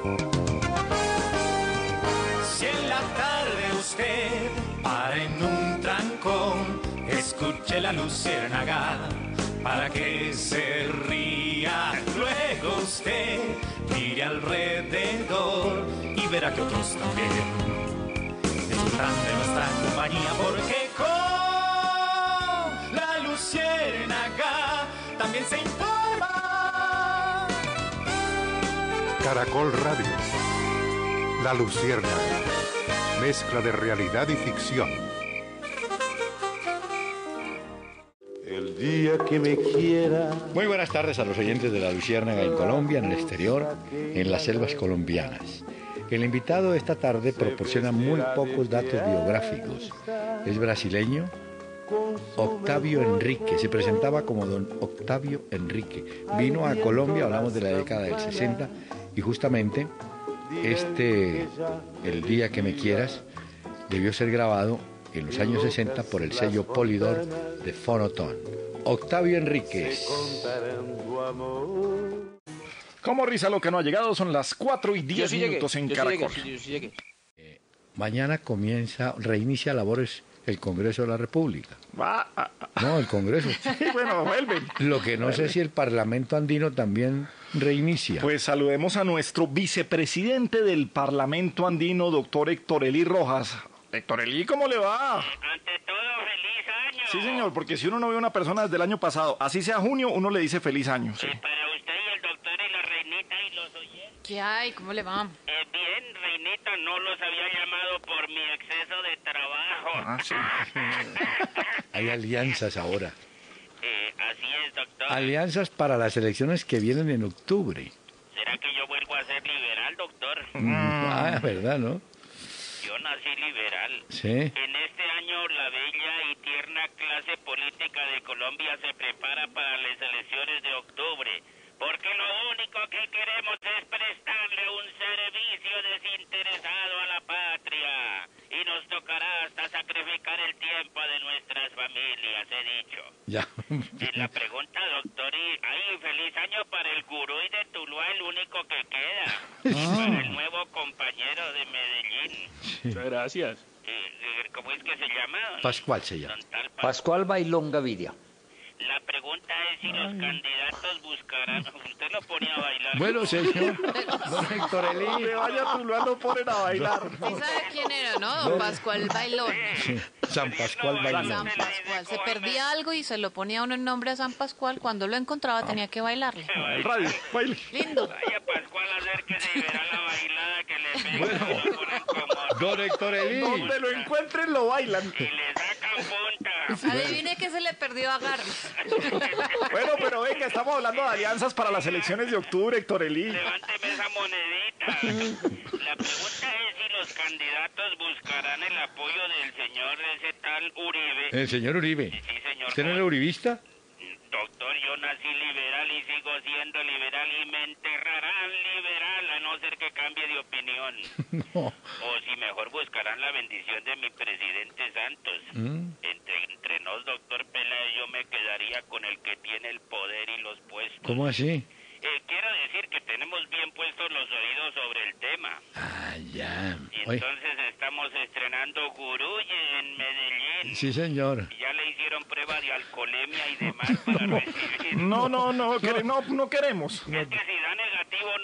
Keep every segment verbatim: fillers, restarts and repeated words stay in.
Si en la tarde usted para en un trancón, escuche la luciérnaga para que se ría. Luego usted mire alrededor y verá que otros también disfrutan de nuestra compañía, porque con la luciérnaga también se informa. Caracol Radio, La Luciérnaga, mezcla de realidad y ficción. El día que me quiera. Muy buenas tardes a los oyentes de La Luciérnaga en Colombia, en el exterior, en las selvas colombianas. El invitado de esta tarde proporciona muy pocos datos biográficos. Es brasileño, Octavio Enrique, se presentaba como don Octavio Enrique. Vino a Colombia, hablamos de la década del sesenta, y justamente este, El día que me quieras, debió ser grabado en los años sesenta por el sello Polydor de Fonotone. Octavio Enríquez. Como risa lo que no ha llegado, son las cuatro y diez sí minutos llegué, en yo Caracol. Sí llegué, yo sí llegué. Eh, mañana comienza, reinicia labores el Congreso de la República. Va, ah, ah, No, el Congreso. sí, bueno, vuelven. Lo que no sé si el Parlamento andino también reinicia. Pues saludemos a nuestro vicepresidente del Parlamento andino, doctor Héctor Elí Rojas. Héctor Elí, ¿cómo le va? Ante todo, feliz año. Sí, señor, porque si uno no ve a una persona desde el año pasado, así sea junio, uno le dice feliz año. Sí. Eh, para usted y el doctor y la reinita y los oyentes. ¿Qué hay? ¿Cómo le va? Eh, bien, reinita, no los había llamado por mi exceso de trabajo. Ah, sí. Hay alianzas ahora. Eh, así es, doctor. Alianzas para las elecciones que vienen en octubre. ¿Será que yo vuelvo a ser liberal, doctor? Mm, ah, verdad, ¿no? Yo nací liberal. Sí. En este año la bella y tierna clase política de Colombia se prepara para las elecciones de octubre, porque lo único que queremos es prestarle un servicio desinteresado a la patria, y nos tocará hasta sacrificar el tiempo de nuestras familias, he dicho. Ya. Y la pregunta, doctor, y ay, feliz año para el gurú y de Tuluá, el único que queda, y para el nuevo compañero de Medellín. Muchas gracias. Eh, ¿Cómo es que se llama? Pascual se llama. Don tal Pa- Pascual Bailón Gaviria. La pregunta es si los candidatos buscarán... Usted lo pone a bailar. Bueno, señor. Don Héctor Elí. Que vaya a Tuluá, lo ponen a bailar. ¿Sí sabe quién era, no? Don Pascual Bailón. San Pascual No, Bailón. San Pascual. Se perdía algo y se lo ponía uno en nombre a San Pascual. Cuando lo encontraba tenía que bailarle. El radio, baile. Lindo. Vaya Pascual a hacer que se verá la bailada que le pega y lo ponen como... Don Héctor Elí. Donde lo encuentren, lo bailan. Y le sacan punta. Adivine que se le perdió a Garris. Bueno, pero venga, estamos hablando de alianzas para las elecciones de octubre, Héctor Elí. Levánteme esa monedita. La pregunta es si los candidatos buscarán el apoyo del señor ese tal Uribe. El señor Uribe. Sí, señor. ¿Usted no era uribista? Doctor, yo nací liberal y sigo siendo liberal y me enterrarán liberal a no ser que cambie de opinión. No. O si mejor buscarán la bendición de mi presidente Santos. Mm. Entre, entre nos, doctor Peláez, yo me quedaría con el que tiene el poder y los puestos. ¿Cómo así? Eh, quiero decir que tenemos bien puestos los oídos sobre el tema. Ah, ya. Y Oye, entonces estamos estrenando Guruye en Medellín. sí, señor. Ya le hicieron prueba de alcoholemia y demás para recibir. No, no, no, quere- no, no queremos. Es que si da negativo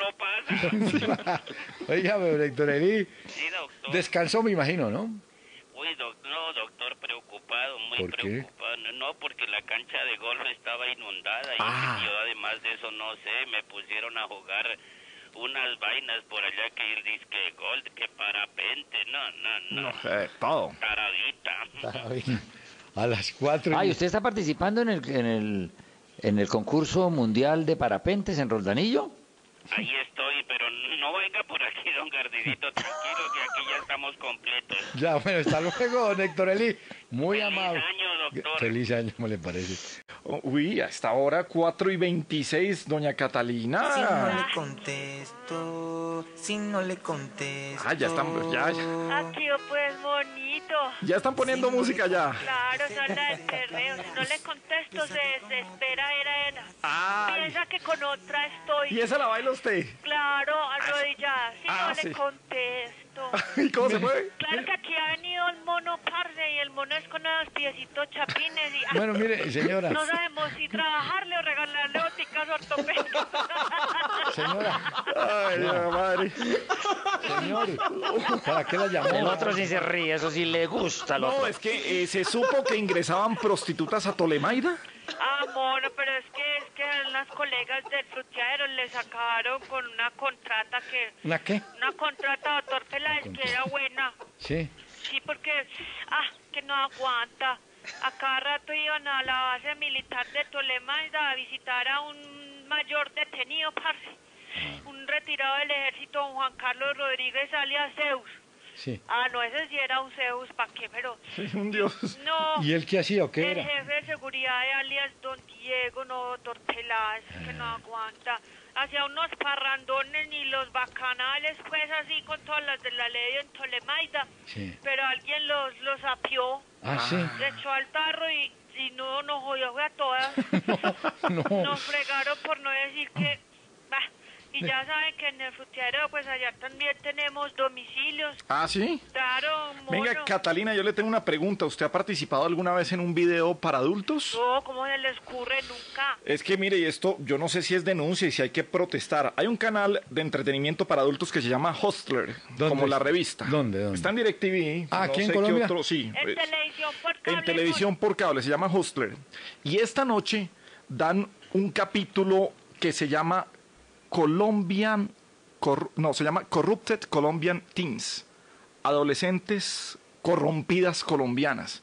no pasa. Oiga, don Héctor Elí. Sí, doctor. Descansó, me imagino, ¿no? Uy, doc- no, doctor, preocupado, muy ¿Por qué? preocupado. No, no, porque la cancha de golf estaba inundada y Ah. yo además de eso, no sé, me pusieron a jugar unas vainas por allá que dice que golf, que parapente, no, no, no, No, eh, todo. taradita. A las cuatro. Ah, ¿y usted está participando en el, en el, en el concurso mundial de parapentes en Roldanillo? Ahí estoy, pero no venga por aquí, don Gardidito, tranquilo que aquí ya estamos completos. Ya, bueno, hasta luego, don Héctor Elí. Muy Feliz amable. año, doctor. Feliz año, ¿cómo le parece? Oh, uy, a esta hora, cuatro y veintiséis, doña Catalina. Si no le contesto, si no le contesto. Ah, ya están, ya, ya. Aquí pues bonito. Ya están poniendo música ya. Claro, esa es la del perreo. Si no le contesto, se desespera, era, era. Ay. Piensa que con otra estoy. ¿Y esa la baila usted? Claro, arrodillada. Si Ah, no sí. le contesto. ¿Y cómo se fue? Claro que aquí ha venido el mono parce y el mono es con unos piecitos chapines y... ah, Bueno, mire, señora. no sabemos si trabajarle o regalarle boticas ortopédicas. Señora. Ay, la madre. Señor, ¿para qué la llamó? El otro sí se ríe, eso sí le gusta al No, otro. es que eh, se supo que ingresaban prostitutas a Tolemaida. Ah, mono, pero es que es que las colegas del fruteadero les sacaron con una contrata que... ¿Una qué? Una contrata, doctor Peláez, que era buena. Sí. Sí, porque, ah, que no aguanta. A cada rato iban a la base militar de Tolemaida a visitar a un mayor detenido, parce. Un retirado del ejército, don Juan Carlos Rodríguez, alias Zeus. Sí. Ah, no, ese sí era un Zeus, ¿para qué? Pero... Sí, un dios. No. ¿Y él qué hacía o qué El era? jefe de seguridad de alias Don Diego, no, doctor Peláez, que no aguanta. Hacía unos parrandones y los bacanales, pues así con todas las de la ley en Tolemaida. Sí. Pero alguien los, los apió, Ah, sí. le echó al tarro y, y no nos jodió, fue a todas. No. Nos fregaron por no decir que... bah, y ya saben que en el fruteadero, pues allá también tenemos domicilios. Ah, ¿sí? Claro, mono. Venga, Catalina, yo le tengo una pregunta. ¿Usted ha participado alguna vez en un video para adultos? No, ¿cómo se les ocurre nunca? Es que mire, y esto yo no sé si es denuncia y si hay que protestar. Hay un canal de entretenimiento para adultos que se llama Hustler, ¿Dónde? como la revista. ¿Dónde, dónde? Está en DirecTV. Ah, ¿aquí en sé qué Colombia? otro, sí. En pues, televisión por cable. en televisión por cable, se llama Hustler. Y esta noche dan un capítulo que se llama Colombian, Cor- no, se llama Corrupted Colombian Teens. Adolescentes corrompidas colombianas.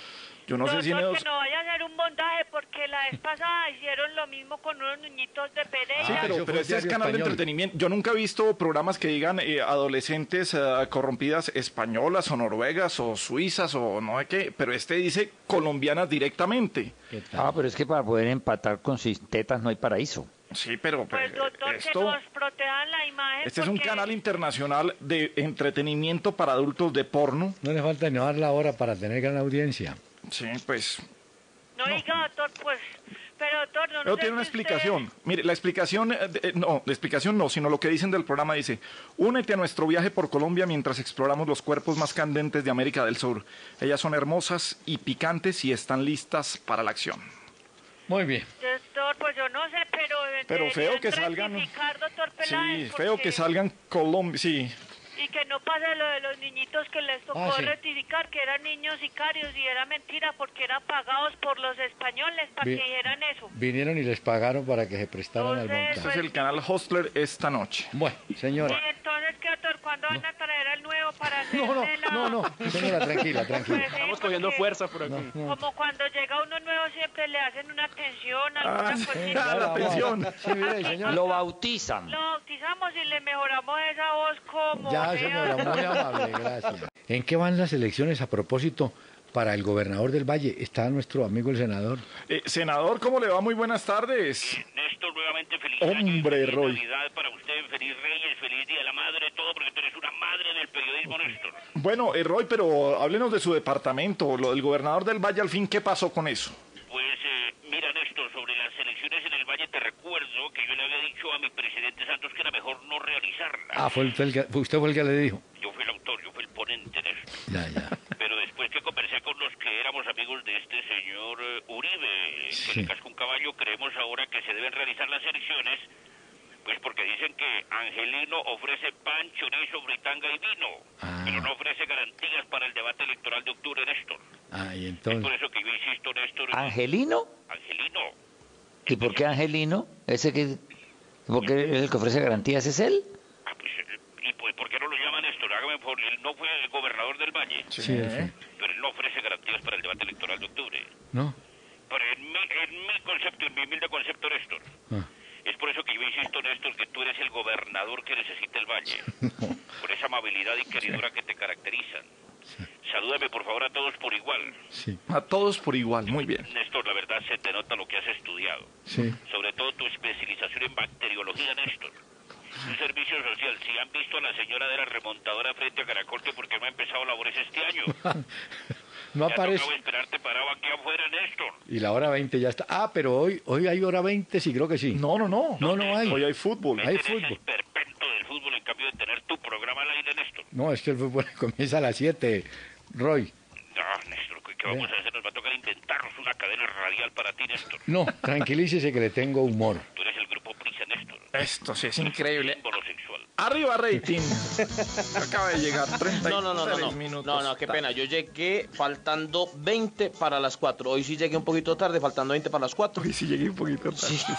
Yo no sé si en Doctor, esos- que no vaya a hacer un montaje porque la vez pasada hicieron lo mismo con unos niñitos de Pereira. Sí, Ah, pero, eso pero fue este es Diario canal de Español. entretenimiento. Yo nunca he visto programas que digan eh, adolescentes eh, corrompidas españolas o noruegas o suizas o no sé qué, pero este dice colombianas directamente. ¿Qué tal? Ah, pero es que para poder empatar con sus tetas no hay paraíso. Sí, pero Pues eh, doctor, que esto, nos protejan la imagen. este es un porque- canal internacional de entretenimiento para adultos de porno. No le falta ni dar la hora para tener gran audiencia. Sí, pues No, diga, doctor, pues... Pero doctor, no Pero sé tiene una si usted- explicación. Mire, la explicación, eh, de- eh, no, la explicación no, sino lo que dicen del programa dice, únete a nuestro viaje por Colombia mientras exploramos los cuerpos más candentes de América del Sur. Ellas son hermosas y picantes y están listas para la acción. Muy bien. Doctor, pues yo no sé, pero... Pero feo deberían que salgan- rectificar, doctor Peláez, Sí, feo porque- que salgan Colombia, sí. Y que no pase lo de los niñitos que les tocó Ah, sí. rectificar, que eran niños sicarios y era mentira porque eran pagados por los españoles para Vi- que dijeran eso. Vinieron y les pagaron para que se prestaran al Entonces, Este es montaje. el canal Hustler esta noche. Bueno, Y señora. entonces, ¿qué, doctor? ¿Cuándo van a traer al nuevo para hacer No, no, de la... no, no. Señora, tranquila, tranquila. Pues sí, Estamos cogiendo porque fuerza por aquí. No, no. Como cuando llega uno nuevo siempre le hacen una atención, alguna Ah, sí. cosita. Ah, la pensión. Sí, mire, señora. Lo bautizan. Lo bautizamos y le mejoramos esa voz como... Ya, vea. señora, muy amable, gracias. ¿En qué van las elecciones a propósito para el gobernador del Valle? Está nuestro amigo el senador. Eh, senador, ¿cómo le va? Muy buenas tardes. Néstor, nuevamente feliz Hombre, año y feliz Roy. Navidad para usted, feliz Reyes, feliz Día de la Madre, todo porque tú eres una madre del periodismo, Néstor. Bueno, eh, Roy, pero háblenos de su departamento, lo del gobernador del Valle, al fin, ¿qué pasó con eso? Pues eh, mira, Néstor, sobre las elecciones en el Valle te recuerdo que yo le había dicho a mi presidente Santos que era mejor no realizarlas. Ah, fue el, fue el que- fue usted fue el que le dijo. Yo fui el autor, yo fui el ponente, Néstor. Ya, ya. Pero después que conversé con los que éramos amigos de este señor eh, Uribe, que Sí. le cascó un caballo, creemos ahora que se deben realizar las elecciones, pues porque dicen que Angelino ofrece pan, chorizo, fritanga y vino, Ah. pero no ofrece garantías para el debate electoral de octubre, Néstor. Ah, y Es por entonces. eso que yo insisto, Néstor, en- ¿Angelino? Angelino. ¿Y por qué Angelino? ¿Ese que, ¿Por qué el que ofrece garantías es él? Ah, pues, eh, ¿y pues, por qué no lo llama Néstor? Hágame por favor, él no fue el gobernador del Valle, Sí, él fue. pero él no ofrece garantías para el debate electoral de octubre. ¿No? Pero en mi, en mi concepto, en mi humilde concepto, Néstor, Ah. es por eso que yo insisto, Néstor, que tú eres el gobernador que necesita el Valle, por esa amabilidad y queridura que te caracterizan. salúdame por favor a todos por igual. Sí, A todos por igual, muy bien. Néstor, la verdad se te nota lo que has estudiado. sí. Sobre todo tu especialización en bacteriología, Néstor. Un servicio social. Si han visto a la señora de la remontadora frente a Caracol, que porque no ha empezado labores este año. No Me ha aparece. tocado esperarte parado aquí afuera, Néstor. Y la hora veinte ya está. Ah, pero hoy hoy hay hora veinte, sí, creo que sí. No, no, no. No, no hay. Hoy hay fútbol. Hay Este es el fútbol. perpento del fútbol en cambio de tener tu programa al aire, Néstor. No, es que el fútbol comienza a las siete, Roy. No, Néstor, ¿qué vamos a hacer? Nos va a tocar inventarnos una cadena radial para ti, Néstor. No, tranquilícese que le tengo humor. Tú eres el grupo Prisa, Néstor. Esto sí es increíble. Símbolo sexual. Arriba rating. Acaba de llegar. treinta y No, no, no, no, tres no, minutos. no, no, qué pena, yo llegué faltando veinte para las cuatro, hoy sí llegué un poquito tarde, faltando veinte para las cuatro. Hoy sí llegué un poquito tarde. Sí.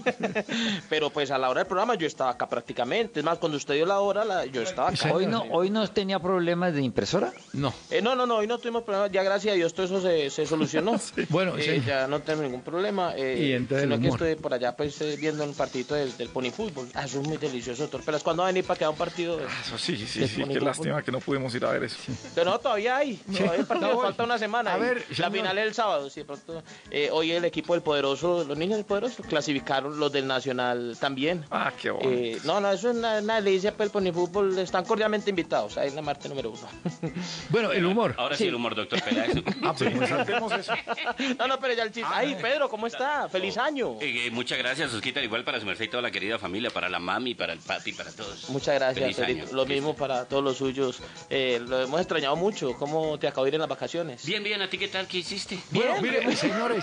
Pero pues a la hora del programa yo estaba acá prácticamente, es más, cuando usted dio la hora, la- yo estaba acá. Hoy no, hoy no tenía problemas de impresora. No. Eh, no, no, no, hoy no tuvimos problemas, ya gracias a Dios todo eso se, se solucionó. Bueno, Eh, sí. ya no tengo ningún problema. Eh, Y entonces el sino que humor. estoy por allá pues eh, viendo un partidito del, del pony fútbol. Ah, eso es muy delicioso, doctor. Pero ¿cuándo va a venir para que haga un partido? De... Eso sí, sí, de sí. pony Qué fútbol? lástima que no pudimos ir a ver eso. Pero no, todavía hay. Todavía el partido No, falta una semana. a Y ver, la señor. final es el sábado, sí, de pronto. Eh, hoy el equipo del Poderoso, los niños del Poderoso, clasificaron los del Nacional también. Ah, qué bueno. Eh, no, no, eso es una, una delicia, pues el pony fútbol están cordialmente invitados. Ahí en la Marte número uno. Bueno, el humor. Ahora sí, el humor, doctor Peláez. Ah, pues, muy bien. Saltemos eso. No, no, pero ya el chiste. Ay, Pedro, ¿cómo está? ¡Feliz año! Eh, eh, muchas gracias, Osquita, igual para su merced y toda la querida familia, para la mami, para el papi, para todos. Muchas gracias, Feliz Pedrito. año. Lo mismo para todos los suyos. Eh, lo hemos extrañado mucho. ¿Cómo te acabó de ir en las vacaciones? Bien, bien, ¿a ti qué tal? ¿Qué hiciste? Bueno, mire, señores.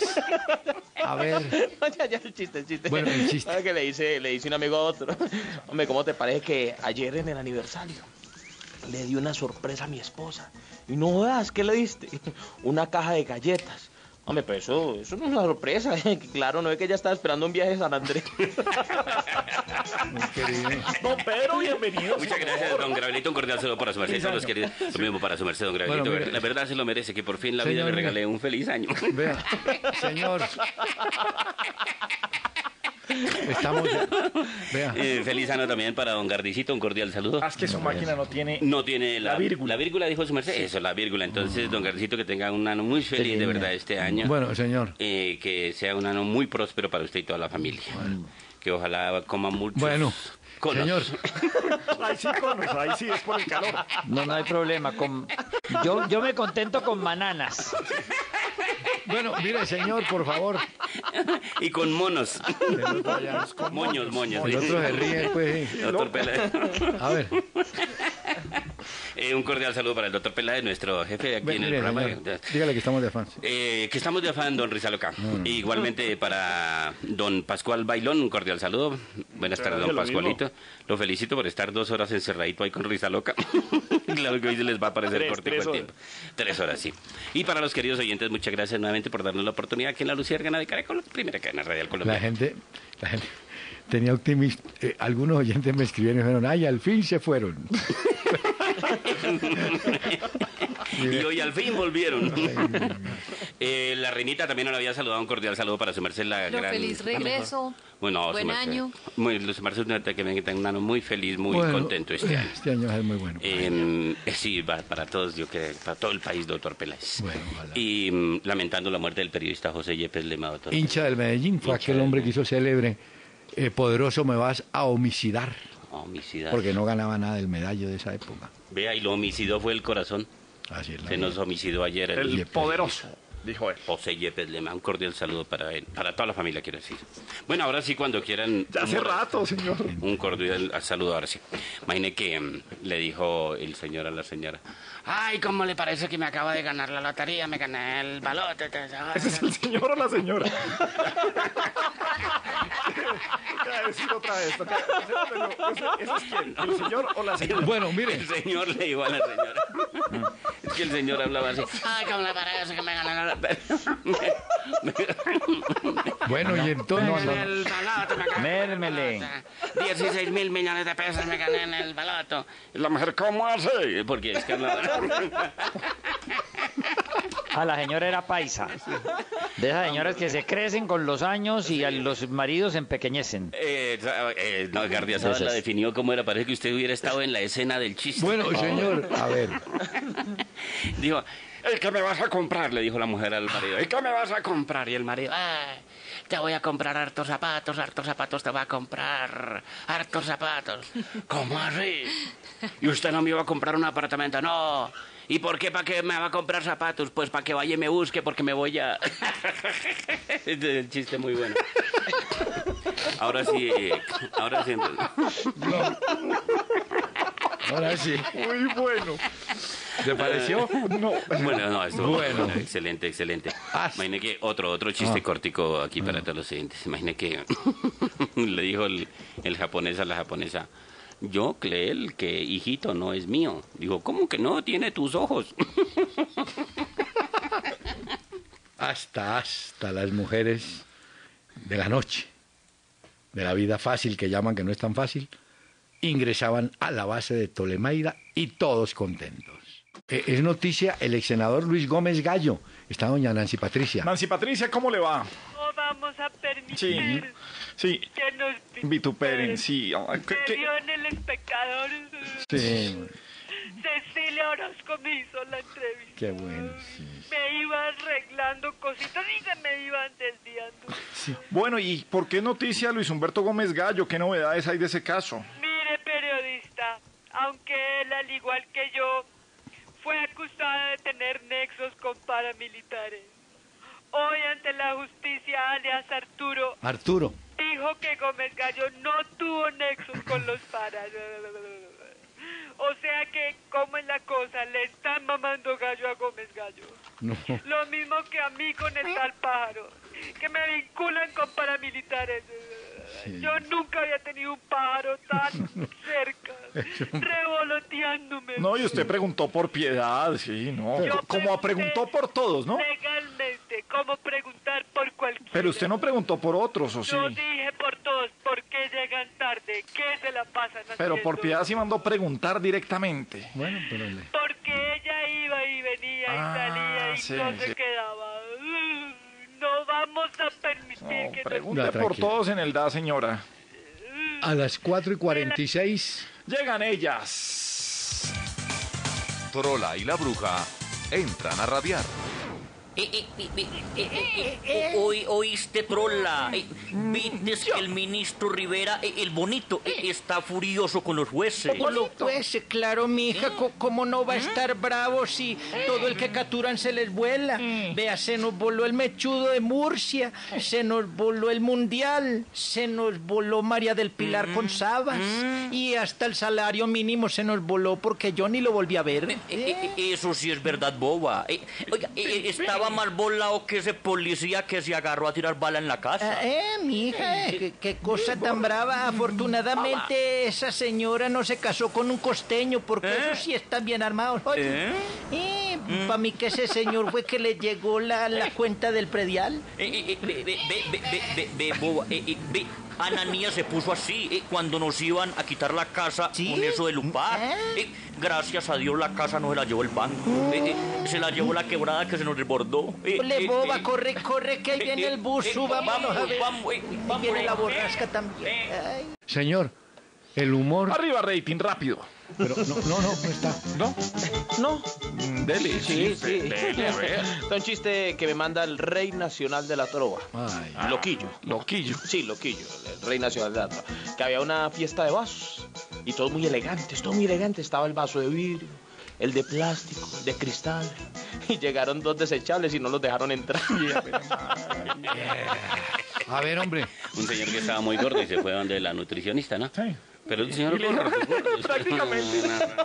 A ver. ya, ya, el chiste, el chiste. Bueno, el chiste. ¿Sabes que le dice, le dice un amigo a otro? Hombre, ¿cómo te parece que ayer en el aniversario le di una sorpresa a mi esposa? Y no veas, ¿qué le diste? Una caja de galletas. Hombre, pero eso, eso no es una sorpresa. Claro, no es que ella estaba esperando un viaje a San Andrés. Muy querido. Don Pedro, bienvenido. Muchas gracias, don Gabrielito. Un cordial saludo para su merced, todos los queridos. Lo mismo para su merced, don Gabrielito. Bueno, mire. la verdad se lo merece, que por fin la vida Señor, le regalé un feliz año. Vea, señor. Estamos. Vea. Eh, feliz año también para don Gardicito, un cordial saludo. Ah, es que su máquina no tiene... No tiene la, La vírgula. La vírgula, dijo su merced. Eso, la vírgula. Entonces, don Gardicito, que tenga un año muy feliz, de verdad, este año. Bueno, señor. Eh, que sea un año muy próspero para usted y toda la familia. Que ojalá coma mucho. Bueno, señor. Ahí sí, conos, ahí sí es por el calor. No, no hay problema. Con... Yo, yo me contento con bananas. Bueno, mire, señor, por favor. Y con monos. El otro ya- Moños, moños. El otro se ríe, pues. Doctor Peláez. A ver. Eh, un cordial saludo para el doctor Peláez, nuestro jefe de aquí Ve, en el mire, programa. señor, dígale que estamos de afán. Eh, que estamos de afán, don Rizaloca. Igualmente para don Pascual Bailón, un cordial saludo. Buenas tardes, don lo Pascualito. Lo felicito por estar dos horas encerradito ahí con Rizaloca. Claro que hoy se les va a parecer Tres, cortico tres el tiempo. Tres horas, sí. Y para los queridos oyentes, muchas gracias nuevamente por darnos la oportunidad aquí en la Luciérgana de Caracol, primera cadena radial La colombiana. gente, la gente tenía optimista. Eh, algunos oyentes me escribieron y dijeron, ay, al fin se fueron. Y hoy al fin volvieron. Eh, la reinita también nos había saludado, un cordial saludo para su merced, la Lo gran... feliz regreso. Bueno, Buen su merced. año. Muy, su merced, que me tenga un año muy feliz, muy Bueno, contento este año. Este año es muy bueno. Eh, eh, sí, va- para todos, yo creo, para todo el país, doctor Peláez. Bueno, ojalá. Y mm, lamentando la muerte del periodista José Yepes Lema, doctor. Hincha del Medellín, fue Hincha aquel del hombre que hizo célebre, eh, poderoso me vas a homicidar, Homicidad. porque no ganaba nada del medallo de esa época. Vea, y lo homicidó fue el corazón. Así es la Se vida. nos homicidó ayer el, El Yepes. poderoso, dijo él. José Yepes Lema. Un cordial saludo para él, para toda la familia, quiero decir. Bueno, ahora sí, cuando quieran... Ya hace un- rato, señor. Un cordial saludo, ahora sí. Imagine que mm, le dijo el señor a la señora, ay, ¿cómo le parece que me acaba de ganar la lotería? Me gané el balote. te- ¿Ese es el señor o la señora? Voy a decir otra vez. toca- pero, ¿Ese, ese es quién? ¿El señor o la señora? Bueno, mire, El señor le dijo a la señora. Es que el señor hablaba así, ay, ¿cómo le parece que me gané la lotería? bueno, y entonces... Me gané el baloto, me gané Mérmele. el baloto. dieciséis mil millones de pesos me gané en el baloto. Y la mujer, ¿cómo hace? Porque es que hablaba... Ah, la señora era paisa. De esas señoras que se crecen con los años y a los maridos se empequeñecen. Eh, eh, no, Gardiazabal la definió como era. Parece que usted hubiera estado en la escena del chiste. Bueno, señor, a ver. Dijo, ¿qué me vas a comprar? Le dijo la mujer al marido. ¿Y qué me vas a comprar? Y el marido, "Ay, te voy a comprar hartos zapatos, hartos zapatos te va a comprar, hartos zapatos". ¿Cómo así? ¿Y usted no me iba a comprar un apartamento? No. ¿Y por qué? ¿Para qué me va a comprar zapatos? Pues para que vaya y me busque, porque me voy a... Es el chiste muy bueno. Ahora sí, ahora sí. Ahora sí. Muy bueno. ¿Te pareció? No. Bueno, no, esto Bueno. bueno, excelente, excelente. Ah. Imagine que otro otro chiste Ah. cortico aquí para todos los oyentes. Imagine que le dijo el, el japonés a la japonesa, yo, Cleel, que hijito no es mío. Dijo, ¿cómo que no? Tiene tus ojos. Hasta, hasta las mujeres de la noche, de la vida fácil, que llaman que no es tan fácil, ingresaban a la base de Tolemaida y todos contentos. Eh, es noticia, el ex senador Luis Gómez Gallo. Está doña Nancy Patricia. Nancy Patricia, ¿cómo le va? No vamos a permitir Sí, sí. que nos Vituperen, sí. Ay, Se ¿qué- qué? vio en el espectador. Sí, Cecilia Orozco me hizo la entrevista. qué bueno. Sí. Me iba arreglando cositas y se me iban desviando. Bueno, ¿y por qué noticia Luis Humberto Gómez Gallo? ¿Qué novedades hay de ese caso? Mire, periodista, aunque él, al igual que yo, fue acusado de tener nexos con paramilitares, hoy ante la justicia, alias Arturo, Arturo. dijo que Gómez Gallo no tuvo nexos con los paras. O sea que, ¿cómo es la cosa? Le están mamando gallo a Gómez Gallo. No. Lo mismo que a mí con el tal pájaro, que me vinculan con paramilitares. Sí. Yo nunca había tenido un pájaro tan cerca, revoloteándome. No, y usted preguntó por piedad, sí, no. Yo Como pregunté preguntó por todos, ¿no? Legalmente, como preguntar por cualquiera. Pero usted no preguntó por otros, ¿o sí? Yo dije por todos, ¿por qué llegan tarde? ¿Qué se la pasan haciendo? Pero por piedad sí mandó preguntar directamente. Bueno, pero le... Porque ella iba y venía y Ah, salía y sí, no sí. se quedaba. No vamos a permitir No, que pregunte Ya, por tranquilo. todos en el D A, señora. A las cuatro y cuarenta y seis. Llegan ellas. Trola y la bruja entran a radiar. Eh, eh, eh, eh, eh, eh, eh, o- oí- ¿Oíste, trola? Eh, ¿Viste que el ministro Rivera, eh, el bonito, eh, está furioso con los jueces? Con los jueces, claro, mija, co- ¿cómo no va a estar bravo si todo el que capturan se les vuela? Vea, se nos voló el mechudo de Murcia, se nos voló el Mundial, se nos voló María del Pilar con Sabas, y hasta el salario mínimo se nos voló porque yo ni lo volví a ver. Eh, eh, eh, Eso sí es verdad, boba. Eh, oiga, eh, estaba más volado que ese policía que se agarró a tirar bala en la casa. Ah, eh, mija, eh, qué, qué cosa tan brava. Afortunadamente esa señora no se casó con un costeño porque ¿Eh? eso sí están bien armados. Oye, ¿Eh? eh, para mí que ese señor fue que le llegó la, la cuenta del predial. Eh, eh, eh, ve, ve, ve, ve, ve, ve, ve, boba, eh, eh, ve, Ananías se puso así eh, cuando nos iban a quitar la casa con eso del UPAR. Eh, gracias a Dios la casa no se la llevó el banco. Eh, eh, se la llevó la quebrada que se nos desbordó. Eh, Ole, eh, boba, eh, corre, corre, que ahí viene el bus, eh, subámonos a vamos, ver. vamos, eh, Ahí vamos, viene eh, la borrasca también. Ay. Señor, el humor... Arriba rating, rápido. Pero no, no, no, no está. ¿No? No. Dele. Sí, sí. Dele, a ver. Es un chiste que me manda el rey nacional de la trova. Ay. Loquillo. Loquillo. Sí, Loquillo, el rey nacional de la trova. Que había una fiesta de vasos. Y todos muy elegantes, todo muy elegante. Estaba el vaso de vidrio, el de plástico, el de cristal. Y llegaron dos desechables y no los dejaron entrar. A ver, hombre. Un señor que estaba muy gordo y se fue donde la nutricionista, ¿no? Sí. Pero el señor Y le gordo, dijo, gordo, prácticamente.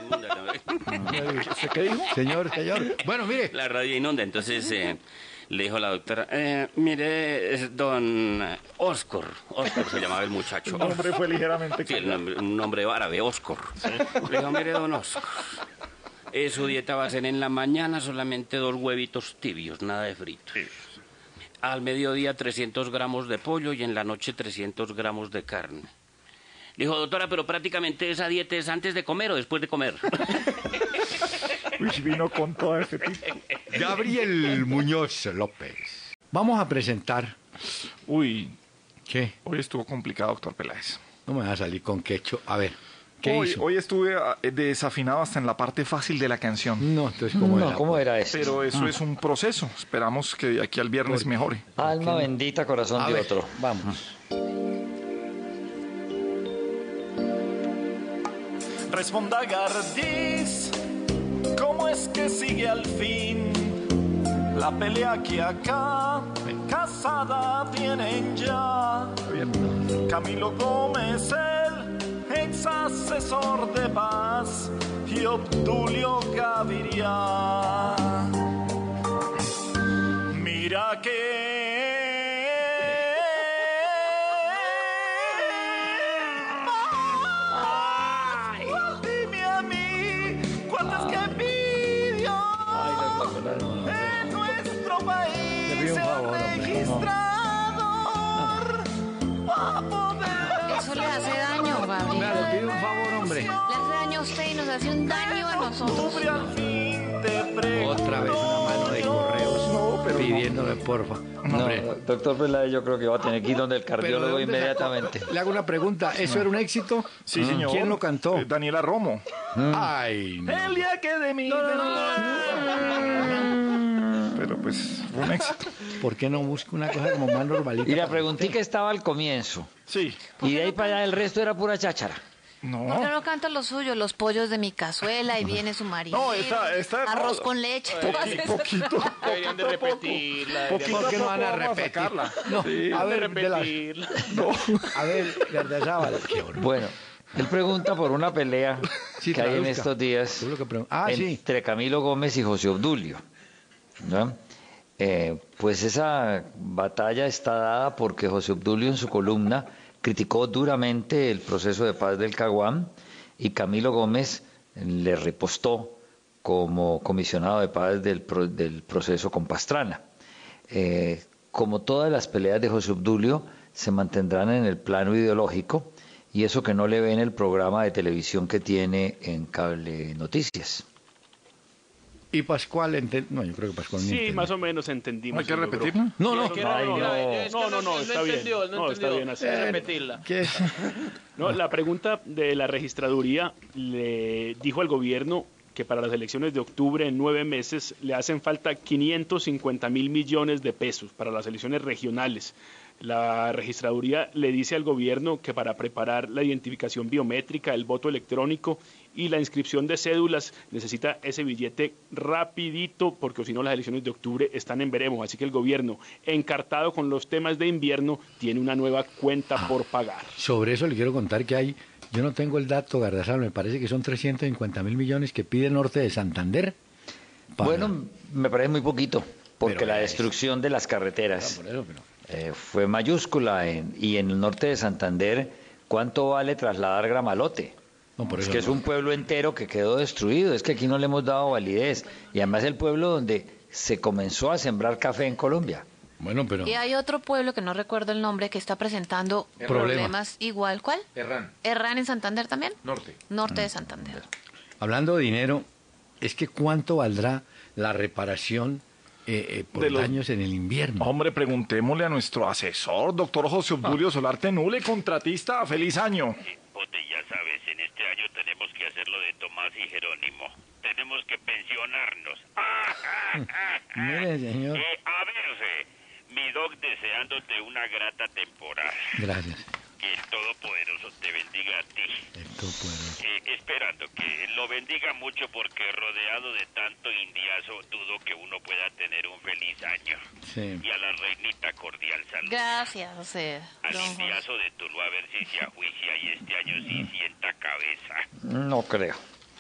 La ¿Qué dijo? Señor, señor. Bueno, mire. radio inunda, entonces eh, le dijo la doctora, eh, mire, es don Oscar. Oscar se llamaba el muchacho. El nombre fue ligeramente Sí, el nombre- un nombre árabe, Oscar. Le dijo, mire, don Oscar, eh, su dieta va a ser en la mañana solamente dos huevitos tibios, nada de frito. Al mediodía trescientos gramos de pollo y en la noche trescientos gramos de carne. Dijo, doctora, pero prácticamente esa dieta es antes de comer o después de comer. Uy, vino con todo este tipo. Gabriel Muñoz López. Vamos a presentar. Uy. ¿Qué? Hoy estuvo complicado, doctor Peláez. No me vas a salir con quecho. A ver, ¿qué hoy, hizo? Hoy estuve ah, desafinado hasta en la parte fácil de la canción. No, entonces, ¿cómo No, era? ¿cómo era eso? Pero eso Ah. es un proceso. Esperamos que de aquí al viernes mejore. Alma bendita, corazón A de ver, otro. Vamos. Responda Gardis, ¿cómo es que sigue al fin la pelea que acá casada tienen ya? Camilo Gómez, el ex asesor de paz, y Obdulio Gaviria. Mira que dime a mí cuántas que pidió en nuestro país Le pido un favor, el hombre. registrador va a poder. Eso le hace daño, Gabriel. Claro, pide un favor, hombre. Le hace daño a usted y nos hace un daño a nosotros. Otra vez una mano de correos pidiéndome porfa. No, Hombre. doctor Peláez, yo creo que va a tener que ir donde el Pero ¿de cardiólogo dónde inmediatamente. sacó? Le hago una pregunta. ¿Eso era un éxito? Sí, señor. ¿Quién lo cantó? Eh, Daniela Romo. Ay, no. El día que de mí. Pero pues fue un éxito. ¿Por qué no busca una cosa como más normalita? Y la preguntita estaba al comienzo. Sí. Y de ahí para allá el resto era pura cháchara. No. ¿Por qué no canta lo suyo? Los pollos de mi cazuela y viene su marido. No, esta- esta- Arroz no. con leche. Poqui- poquito. Deberían de repetirla. Poquito ¿Por qué no van a poco vamos repetir? sacarla. No, Sí. a ver, de las- repetirla. a ver, Gardazábal. Qué horror. Bueno, él pregunta por una pelea Sí, que hay en traduzca. estos días Eso es lo que pregun- Ah, sí. entre Camilo Gómez y José Obdulio. ¿No? Eh, pues esa batalla está dada porque José Obdulio en su columna criticó duramente el proceso de paz del Caguán y Camilo Gómez le repostó como comisionado de paz del, pro- del proceso con Pastrana. Eh, como todas las peleas de José Obdulio, se mantendrán en el plano ideológico y eso que no le ve en el programa de televisión que tiene en Cable Noticias. Y Pascual, ente- no, yo creo que Pascual ni Sí, entendió. más o menos entendimos. ¿Hay que yo creo. repetirlo? No, no. No, Ay, no, no. no, no, no, está bien. entendió, no No, está entendió. bien así. Hay que repetirla. ¿Qué es? No, la pregunta de la registraduría le dijo al gobierno que para las elecciones de octubre, en nueve meses, le hacen falta quinientos cincuenta mil millones de pesos para las elecciones regionales. La registraduría le dice al gobierno que para preparar la identificación biométrica, el voto electrónico y la inscripción de cédulas necesita ese billete rapidito porque si no las elecciones de octubre están en veremos. Así que el gobierno, encartado con los temas de invierno, tiene una nueva cuenta por pagar. Sobre eso le quiero contar que hay, yo no tengo el dato, Gardazábal, me parece que son trescientos cincuenta mil millones que pide Norte de Santander. para- Bueno, me parece muy poquito, porque Pero la es- destrucción de las carreteras por eso, pero- eh, fue mayúscula. En- y en el norte de Santander, ¿cuánto vale trasladar Gramalote? No, por Es eso que es no. un pueblo entero que quedó destruido, es que aquí no le hemos dado validez. Y además el pueblo donde se comenzó a sembrar café en Colombia. Bueno, pero... Y hay otro pueblo que no recuerdo el nombre que está presentando Problema. problemas igual. ¿Cuál? Herrán, ¿Herrán en Santander también? norte. Norte de Santander. Hablando de dinero, es que ¿cuánto valdrá la reparación eh, eh, por De los- daños en el invierno? Hombre, preguntémosle a nuestro asesor, doctor José Obdulio Solarte Nule, contratista. ¡Feliz año! Pote, ya sabes, en este año tenemos que hacer lo de Tomás y Jerónimo. Tenemos que pensionarnos. Mire, señor. Eh, a ver, mi doc deseándote una grata temporada. Gracias. Que el Todopoderoso te bendiga a ti. El Todopoderoso. Eh, esperando que lo bendiga mucho porque rodeado de tanto indiazo dudo que uno pueda tener un feliz año. Sí. Y a la reinita cordial salud. Gracias, José. Al Don José. indiazo de Tuluá a ver si se ajuicia y este año sí sienta cabeza. No creo.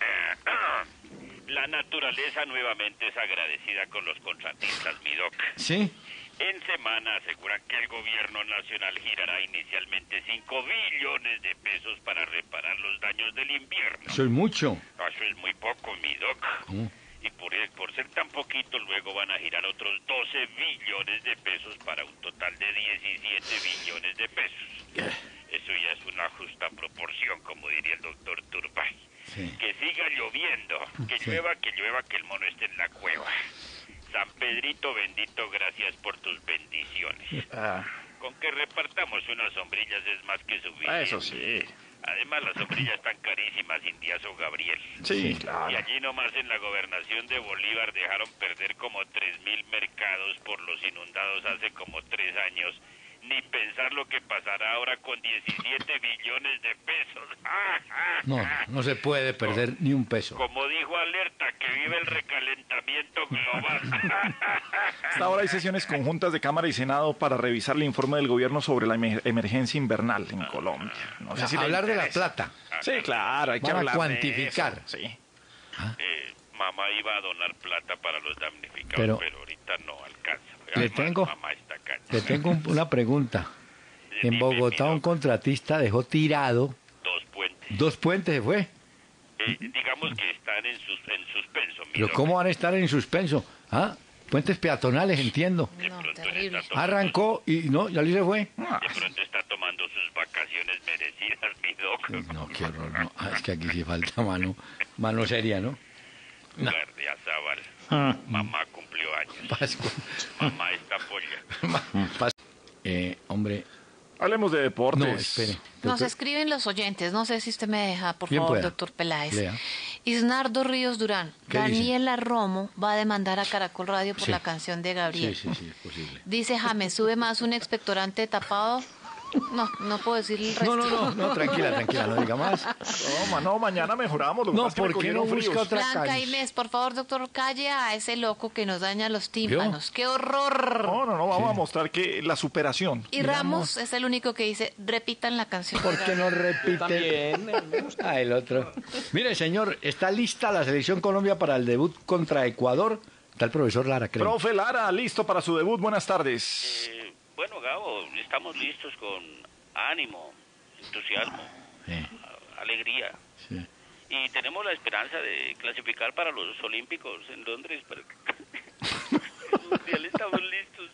La naturaleza nuevamente es agradecida con los contratistas, mi doc. ¿Sí? En semana aseguran que el gobierno nacional girará inicialmente cinco billones de pesos para reparar los daños del invierno. Soy mucho. Eso es muy poco, mi doc. ¿Cómo? Y por, por ser tan poquito, luego van a girar otros doce billones de pesos para un total de diecisiete billones de pesos. Eso ya es una justa proporción, como diría el doctor Turbay. Sí. Que sí, siga lloviendo. Que llueva, que llueva, que el mono esté en la cueva. San Pedrito bendito, gracias por tus bendiciones. Ah, Con que repartamos unas sombrillas es más que suficiente. eso sí. Además, las sombrillas están carísimas, Indiazo Gabriel. Sí, claro. Y allí nomás en la gobernación de Bolívar dejaron perder como tres mil mercados por los inundados hace como tres años. Ni pensar lo que pasará ahora con diecisiete billones de pesos. No, no, no se puede perder ni un peso. Como dijo Alerta, que vive el recalentamiento global. Hasta ahora hay sesiones conjuntas de Cámara y Senado para revisar el informe del gobierno sobre la emer- emergencia invernal en Colombia. No sé si le Hablar de la interesa. plata. Sí, claro, hay que Van a hablar de cuantificar. eso, Sí. Eh, mamá iba a donar plata para los damnificados, Pero- pero, ahorita no alcanza. Le Además, tengo- mamá está caña. Te tengo un- una pregunta. En Bogotá un contratista dejó tirado Dos puentes. dos puentes, ¿se fue? Eh, digamos que están en, sus, en suspenso. ¿Pero mira, cómo van a estar en suspenso? ¿Ah? Puentes peatonales, entiendo. Terrible. Arrancó y no, ya se fue. De pronto está tomando sus vacaciones merecidas, mi doc. No, qué horror, no. Ah, es que aquí sí falta mano, mano seria, ¿no? Guardia Zaval. Ah. Mamá cumplió años. Pascua. Mamá está polla. Pas- Eh, hombre. Hablemos de deportes. No, espere. Nos escriben los oyentes, no sé si usted me deja, por Bien favor, pueda. doctor Peláez. Lea. Isnardo Ríos Durán, ¿Qué Daniela Romo va a demandar a Caracol Radio por Sí. la canción de Gabriel. Sí, sí, sí, es posible. Dice James, sube más un expectorante tapado. No, no puedo decir el resto. No, no, no, no, tranquila, tranquila, no diga más. No, ma- no, mañana mejoramos. Lo que No, pasa es que me ¿por qué no cogieron busca fríos. otra Blanca canción? Inés, por favor, doctor, calle a ese loco que nos daña los tímpanos. ¡Qué horror! No, no, no, vamos a mostrar que la superación. Y Ramos es el único que dice, repitan la canción. ¿Por qué no repite? También. Ah, el otro. Mire, señor, está lista la selección Colombia para el debut contra Ecuador. Está el profesor Lara, creo. Profe Lara, listo para su debut. Buenas tardes. Eh, bueno, Gabo, estamos listos con ánimo, entusiasmo, Sí, a- alegría. sí. Y tenemos la esperanza de clasificar para los Olímpicos en Londres. Para... Los mundiales estamos listos.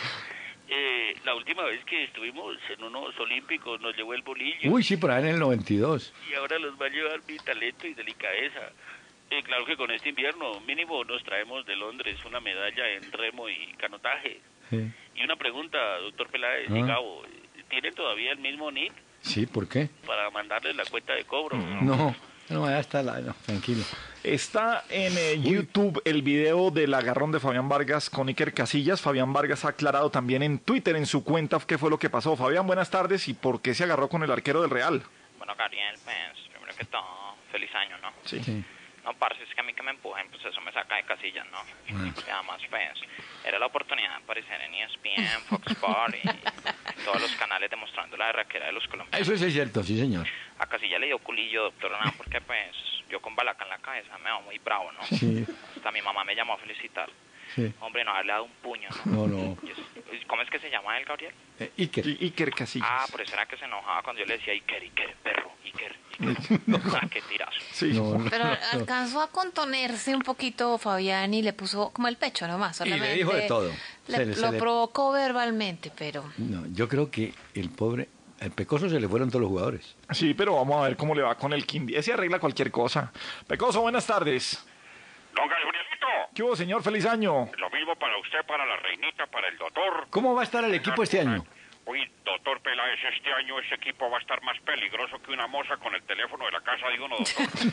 Eh, la última vez que estuvimos en unos Olímpicos nos llevó el bolillo. Uy, sí, por ahí en el noventa y dos. Y ahora los va a llevar mi talento y delicadeza. Eh, claro que con este invierno mínimo nos traemos de Londres una medalla en remo y canotaje. Sí. Y una pregunta, doctor Peláez y Ah. Gabo, ¿tienen todavía el mismo N I P Sí, ¿por qué? para mandarles la cuenta de cobro? No, no, ya está, la, no, tranquilo. Está en eh, YouTube el video del agarrón de Fabián Vargas con Iker Casillas. Fabián Vargas ha aclarado también en Twitter, en su cuenta, qué fue lo que pasó. Fabián, buenas tardes. ¿Y por qué se agarró con el arquero del Real? Bueno, Gabriel, pues, primero que todo, feliz año, ¿no? Sí. No, parce, es que a mí que me empujen, pues eso me saca de casillas, ¿no? Ah. Y además, pues, era la oportunidad de aparecer en E S P N, Fox Sports y todos los canales demostrando la raquera de los colombianos. Eso sí es cierto, sí, señor. A Casilla le dio culillo, doctor, nada, porque, pues, yo con balaca en la cabeza me va muy bravo, ¿no? Sí. Hasta mi mamá me llamó a felicitar. Sí. Hombre, no haberle dado un puño, ¿no? No, no. Y es- ¿Cómo es que se llama él, Gabriel? Eh, Iker. Iker Casillas. Ah, por eso era que se enojaba cuando yo le decía Iker, Iker, perro, Iker, Iker. Ah, qué tirazo. Sí. No, no, Pero no. alcanzó a contenerse un poquito Fabián y le puso como el pecho nomás. Y le Solamente dijo de todo. le- Se le- se lo le- provocó verbalmente, pero... No, yo creo que el pobre, el Pecoso se le fueron todos los jugadores. Sí, pero vamos a ver cómo le va con el Quindío. Ese arregla cualquier cosa. Pecoso, buenas tardes. Don Gabrielito, ¿Qué hubo, señor? ¡Feliz año! lo mismo para usted, para la reinita, para el doctor. ¿Cómo va a estar el equipo este año? Uy, doctor Peláez, este año ese equipo va a estar más peligroso que una moza con el teléfono de la casa de uno,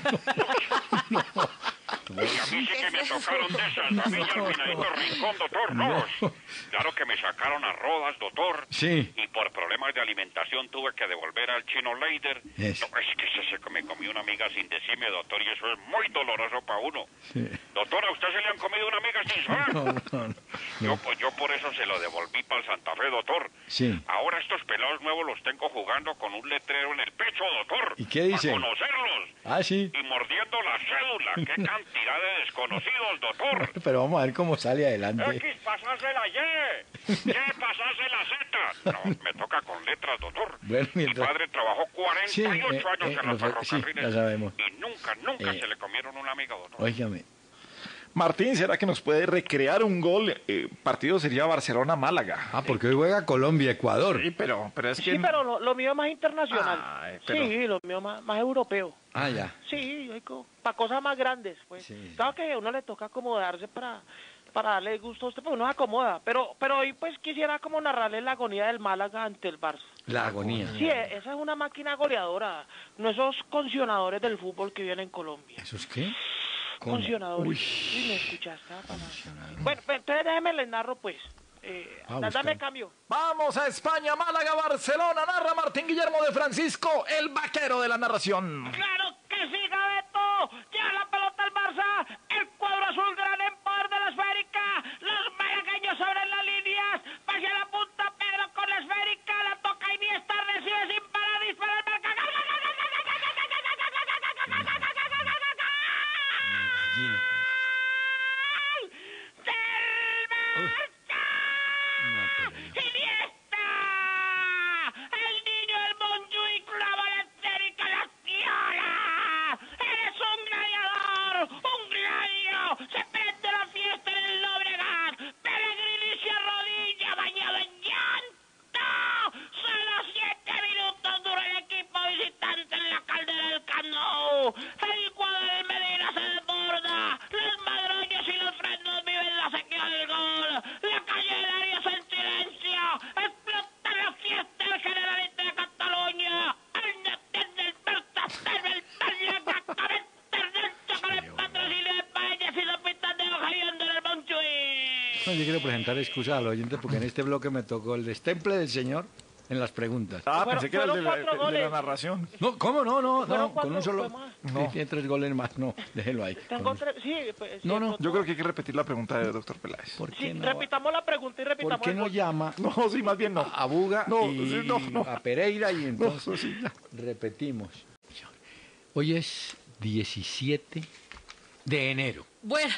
doctor. Y a mí sí que me tocaron de esas, a mí y al finadito rincón, doctor, no. Claro que me sacaron a rodas, doctor. Sí. Y por problemas de alimentación tuve que devolver al chino Leider. Eso. No, es que se, se me comió una amiga sin decirme, doctor, y eso es muy doloroso para uno. Sí. Doctor, ¿a usted se le han comido una amiga sin saber? No, no, no. Yo, pues, yo por eso se lo devolví para el Santa Fe, doctor. Sí. Ahora estos pelados nuevos los tengo jugando con un letrero en el pecho, doctor. ¿Y qué dicen? Para conocerlos. Ah, sí. Y mordiendo la cédula. ¡Qué cantidad de desconocidos, doctor! Pero vamos a ver cómo sale adelante. X, pasase la Y. Y, pasase la Z. No, me toca con letras, doctor. Bueno, Mi mientras... padre trabajó cuarenta y ocho Sí, eh, años eh, en lo los fe- sí, ferrocarriles. ya sabemos. Y nunca, nunca Eh, se le comieron una amiga, doctor. Óigame. Martín, ¿será que nos puede recrear un gol? Eh, partido sería Barcelona-Málaga. Ah, porque hoy juega Colombia-Ecuador. Sí, pero, pero es que... Sí, pero lo, lo mío es más internacional. Ay, pero- Sí, lo mío más, más europeo. Ah, ya. Sí, para cosas más grandes, pues. Claro que a uno le toca acomodarse para, para darle gusto a usted, porque uno se acomoda. Pero, pero hoy pues quisiera como narrarle la agonía del Málaga ante el Barça. La agonía. Sí, e- esa es una máquina goleadora, no esos concionadores del fútbol que vienen en Colombia. ¿Esos qué? ¿Cómo? Concionadores. Uy. Uy, me escuchaste. Ah, para- Bueno, pues, entonces déjeme les narro pues. Eh, Ah, da- dame busca. cambio. Vamos a España, Málaga, Barcelona. Narra Martín Guillermo de Francisco, el vaquero de la narración. ¡Claro que sí, Gabeto! ¡Lleva la pelota al Barça! ¡El cuadro azul gran en poder de la esférica! ¡Los malagueños abren las líneas! ¡Hacia la punta Pedro con la esférica! ¡La toca Iniesta! ¡Recibe sin parar! ¡Dispara el marca! ¡Gol, gol, gol, gol, gol, gol, gol, gol, gol, gol, gol, gol, gol, gol, gol, gol, gol, gol, gol, gol! ¡Iniesta! ¡El niño del Montjuic clava la esférica en la tierra! ¡Eres un gladiador! ¡Un gladio! ¡Se prende la fiesta en el Llobregat! ¡Pellegrini se arrodilla bañado en llanto! ¡Solo siete minutos dura el equipo visitante en la caldera del Camp Nou! ¡El cuadro del Medina se desborda! ¡Los madroños y los frenos viven la sequía del gol! ¡La calle de Arias en silencio! ¡Explota la fiesta del Generalito de Cataluña! ¡El Netel del Bertacer, el Tallaga, Cabester del Chocolate, patrocinio de Paellas y Sopitas de hoja y hondo en el Montjuic! No, yo quiero presentar excusas al oyente porque en este bloque me tocó el destemple del señor en las preguntas. Ah, pensé que era el de, la- el de la narración. No, ¿cómo no? No, Fueron no, cuatro, con un solo... fue más. No. Tiene tres goles más, no, déjelo ahí. Tengo Con- tres... Sí, pues... No, no. Yo creo que hay que repetir la pregunta de doctor Peláez. ¿Por Sí, qué no? repitamos la pregunta y repitamos... ¿Por qué el no gol. llama No, sí, más bien no. a Buga No, y sí, no, no. a Pereira y entonces No, sí, ya. repetimos? Hoy es diecisiete de enero. Buenas.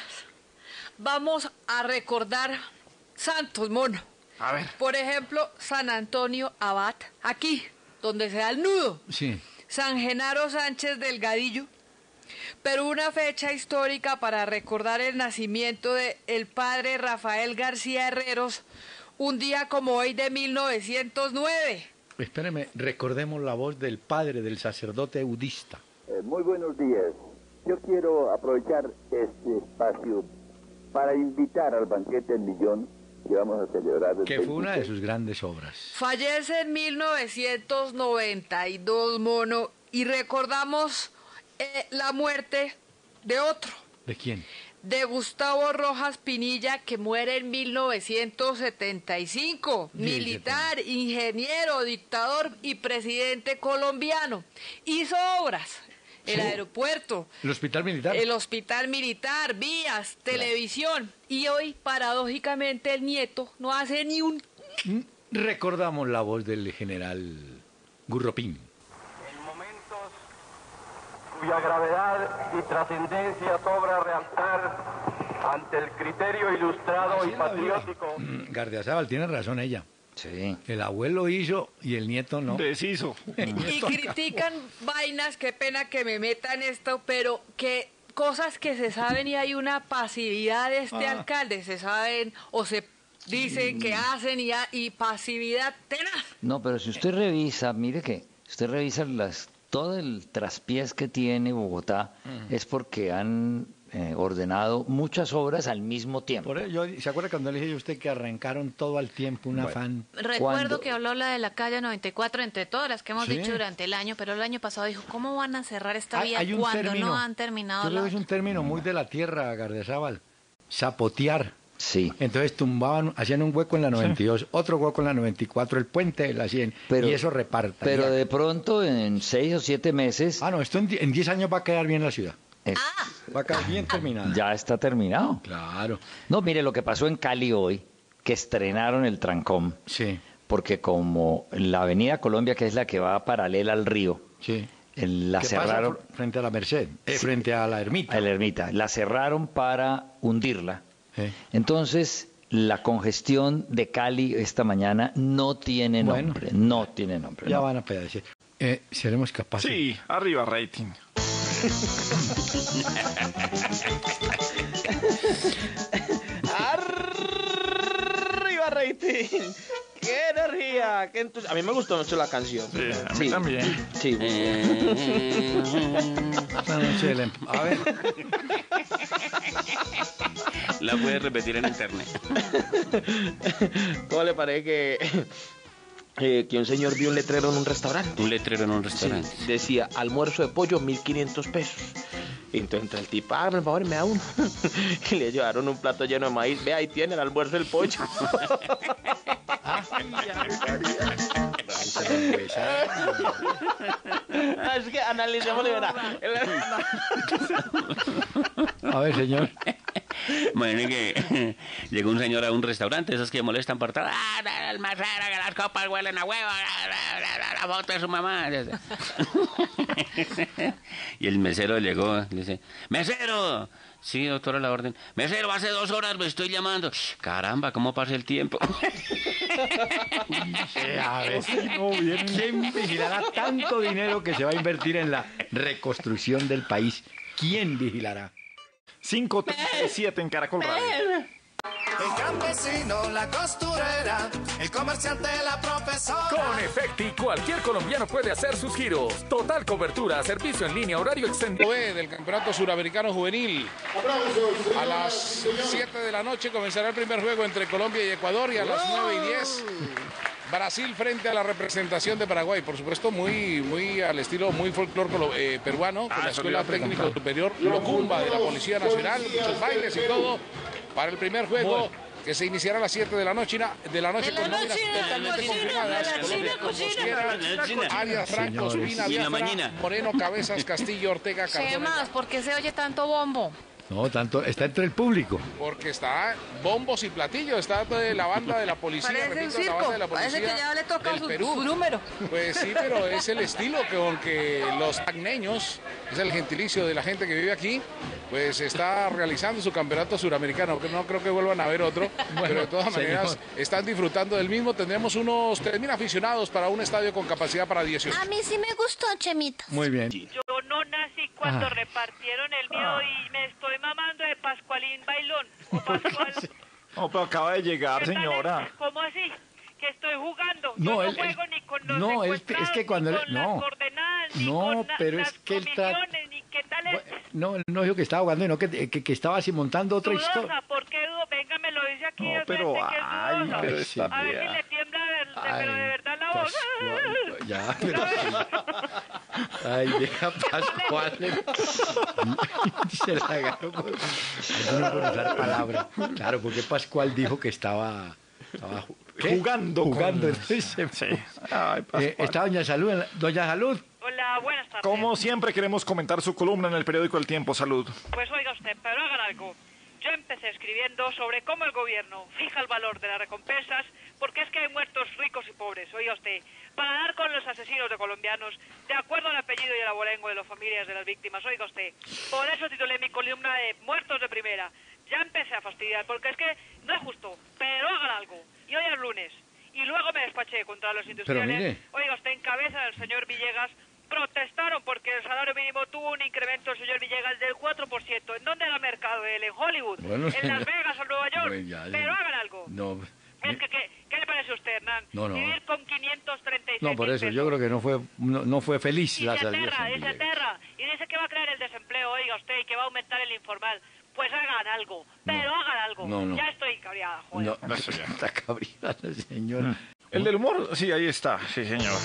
Vamos a recordar santos, mono. A ver. Por ejemplo, San Antonio Abad, aquí, donde se da el nudo. Sí. San Genaro Sánchez Delgadillo. Pero una fecha histórica para recordar el nacimiento de el padre Rafael García Herreros, un día como hoy de mil novecientos nueve. Espéreme, recordemos la voz del padre del sacerdote eudista. Eh, muy buenos días. Yo quiero aprovechar este espacio para invitar al banquete del millón que vamos a celebrar. el Que fue una de veintiséis. sus grandes obras. Fallece en mil novecientos noventa y dos, mono, y recordamos eh, la muerte de otro, ¿De quién? de Gustavo Rojas Pinilla, que muere en mil novecientos setenta y cinco, Bien, militar, ingeniero, dictador y presidente colombiano. Hizo obras, el Sí. aeropuerto, El hospital militar. el hospital militar, vías, televisión, y hoy, paradójicamente, el nieto no hace ni un... Recordamos la voz del general Gurropín. Cuya gravedad y trascendencia sobra realzar ante el criterio ilustrado y patriótico. Mm, Gardiazabal tiene razón ella. Sí. El abuelo hizo y el nieto no. Deshizo. Y critican vainas, qué pena que me metan esto, pero que cosas que se saben y hay una pasividad de este Ah. alcalde, se saben o se dicen que hacen y, ha- y pasividad tenaz. No, pero si usted revisa, mire que usted revisa las todo el traspiés que tiene Bogotá Ujú. es porque han eh, ordenado muchas obras al mismo tiempo. Por ello, ¿se acuerda cuando le dije a usted que arrancaron todo al tiempo un Bueno. afán? Recuerdo ¿Cuándo? que habló la de la calle noventa y cuatro, entre todas las que hemos Sí. dicho durante el año, pero el año pasado dijo, ¿cómo van a cerrar esta Hay- vía hay un cuando término, no han terminado Yo creo la que es un término muy de la tierra, Gardiazabal. Zapotear. Sí. Entonces tumbaban, hacían un hueco en la noventa y dos, otro hueco en la noventa y cuatro, el puente de la cien, Pero- y eso reparta. Pero de pronto en seis o siete meses Ah, no, esto en die- en diez años va a quedar bien la ciudad. es- Va a quedar bien terminada. ya está terminado. Claro. No, mire lo que pasó en Cali hoy, que estrenaron el trancón. Sí. Porque como la Avenida Colombia, que es la que va paralela al río, Sí. el- la ¿Qué pasa cerraron fr- frente a la Merced? Eh, Sí. frente a la ermita. a la ermita, la cerraron para hundirla. Sí. Entonces, la congestión de Cali esta mañana no tiene Bueno. nombre, no tiene nombre. Ya no. van a pedacer. Eh, ¿Seremos capaces? Sí, arriba rating. ¡Arriba, rating! ¡Qué energía! Qué entus... A mí me gustó mucho la canción. Sí, a mí sí. también. Sí. A ver. La puedes repetir en internet. ¿Cómo le parece que, eh, que un señor vio un letrero en un restaurante? Un letrero en un restaurante. Sí, decía, almuerzo de pollo, mil quinientos pesos. Y entonces entra el tipo, hágame el favor y me da uno. Y le llevaron un plato lleno de maíz. Ve, ahí tiene el almuerzo del pollo. Es que analicémosle, ¿verdad? A ver, señor. Bueno, y que llegó un señor a un restaurante, esos que molestan por todo. ¡Ah, el mesero, que las copas huelen a huevo! La foto de su mamá. Y el mesero llegó, le dice, ¡mesero! Sí, doctora, la orden. Mesero, hace dos horas me estoy llamando. Caramba, ¿cómo pasa el tiempo? A ver, ¿quién vigilará tanto dinero que se va a invertir en la reconstrucción del país? ¿Quién vigilará? cinco treinta y siete en Caracol Radio. El campesino, la costurera, el comerciante, la profesora. Con Efecti, cualquier colombiano puede hacer sus giros. Total cobertura, servicio en línea, horario extendido. Del Campeonato Suramericano Juvenil. A las siete de la noche comenzará el primer juego entre Colombia y Ecuador, y a las nueve y diez Brasil frente a la representación de Paraguay. Por supuesto, muy, muy al estilo, muy folclore eh, peruano, con Ah, la eso Escuela le iba a Técnico preguntar. Superior Locumba de la Policía Nacional, muchos bailes y todo, para el primer juego que se iniciará a las siete de la noche, de la noche con nóminas totalmente confirmadas. Colombia con Mosquera, Arias, Franco, Señor. Espina, Y la Biafra, mañana. Moreno, Cabezas, Castillo, Ortega, ¿Qué Cardona. más? ¿Por qué se oye tanto bombo? No, tanto, está entre el público. Porque está bombos y platillos, está de la banda de la policía, Parece un repito, la circo, banda de la parece policía que ya le toca del su, Perú. su número. Pues sí, pero es el estilo con que los tacneños, es el gentilicio de la gente que vive aquí, pues está realizando su campeonato suramericano, que no creo que vuelvan a ver otro, pero de todas señor. maneras están disfrutando del mismo. Tendremos unos tres mil aficionados para un estadio con capacidad para dieciocho. A mí sí me gustó, Chemita. Muy bien. Yo no nací cuando Ah. repartieron el mío y me estoy mamando de Pascualín Bailón. O Pascual. No, pero acaba de llegar, ¿Qué tal señora. es? ¿Cómo así? Que estoy jugando. No, Yo no él- juego ni con los no, él- es secuestrados, que cuando ni él- con no. las coordenadas, ni No, con la- pero las es que él está- comisiones, ni qué tal es. No, él no dijo que estaba jugando, sino que, que, que estaba así montando otra historia. Dudosa, ¿por qué dudo? Venga, me lo dice aquí No, de pero, frente que es ay, dudosa. pero está A ver si bien. le tiembla de, de- Ay, pero de verdad la voz. Pascual, ya, pero ay, deja Pascual. Se la agarró con... Ay, no puedo usar palabra. Claro, porque Pascual dijo que estaba... estaba ju- ¿qué? Jugando con- Jugando. Entonces, Sí. Ay, Pascual. eh, está Doña Salud. en la- Doña Salud. Hola, buenas tardes. Como siempre queremos comentar su columna en el periódico El Tiempo. Salud. Pues oiga usted, pero hagan algo. Yo empecé escribiendo sobre cómo el gobierno fija el valor de las recompensas, porque es que hay muertos ricos y pobres, oiga usted, para dar con los asesinos de colombianos, de acuerdo al apellido y el abolengo de las familias de las víctimas, oiga usted. Por eso titulé mi columna de Muertos de Primera. Ya empecé a fastidiar, porque es que no es justo, pero hagan algo. Y hoy es lunes. Y luego me despaché contra los industriales. mire. Oiga usted, en cabeza del señor Villegas, protestaron porque el salario mínimo tuvo un incremento, el señor Villegas, del cuatro por ciento. ¿En dónde era mercado él? ¿En Hollywood? Bueno, ¿En señor. Las Vegas o en Nueva York? Bueno, ya, ya. Pero hagan algo. No, Es que, ¿qué, ¿qué le parece a usted, Hernán? No, no. Vivir con quinientos treinta y seis no, por mil eso, pesos. yo creo que no fue, no, no fue feliz Y la se salida. aterra, de y se Villegas. aterra. Y dice que va a crear el desempleo, oiga usted, y que va a aumentar el informal. Pues hagan algo, pero hagan algo. No, no. Ya estoy cabreada, joder. No, está cabrita la señora. El del humor, sí, ahí está. Sí, señor.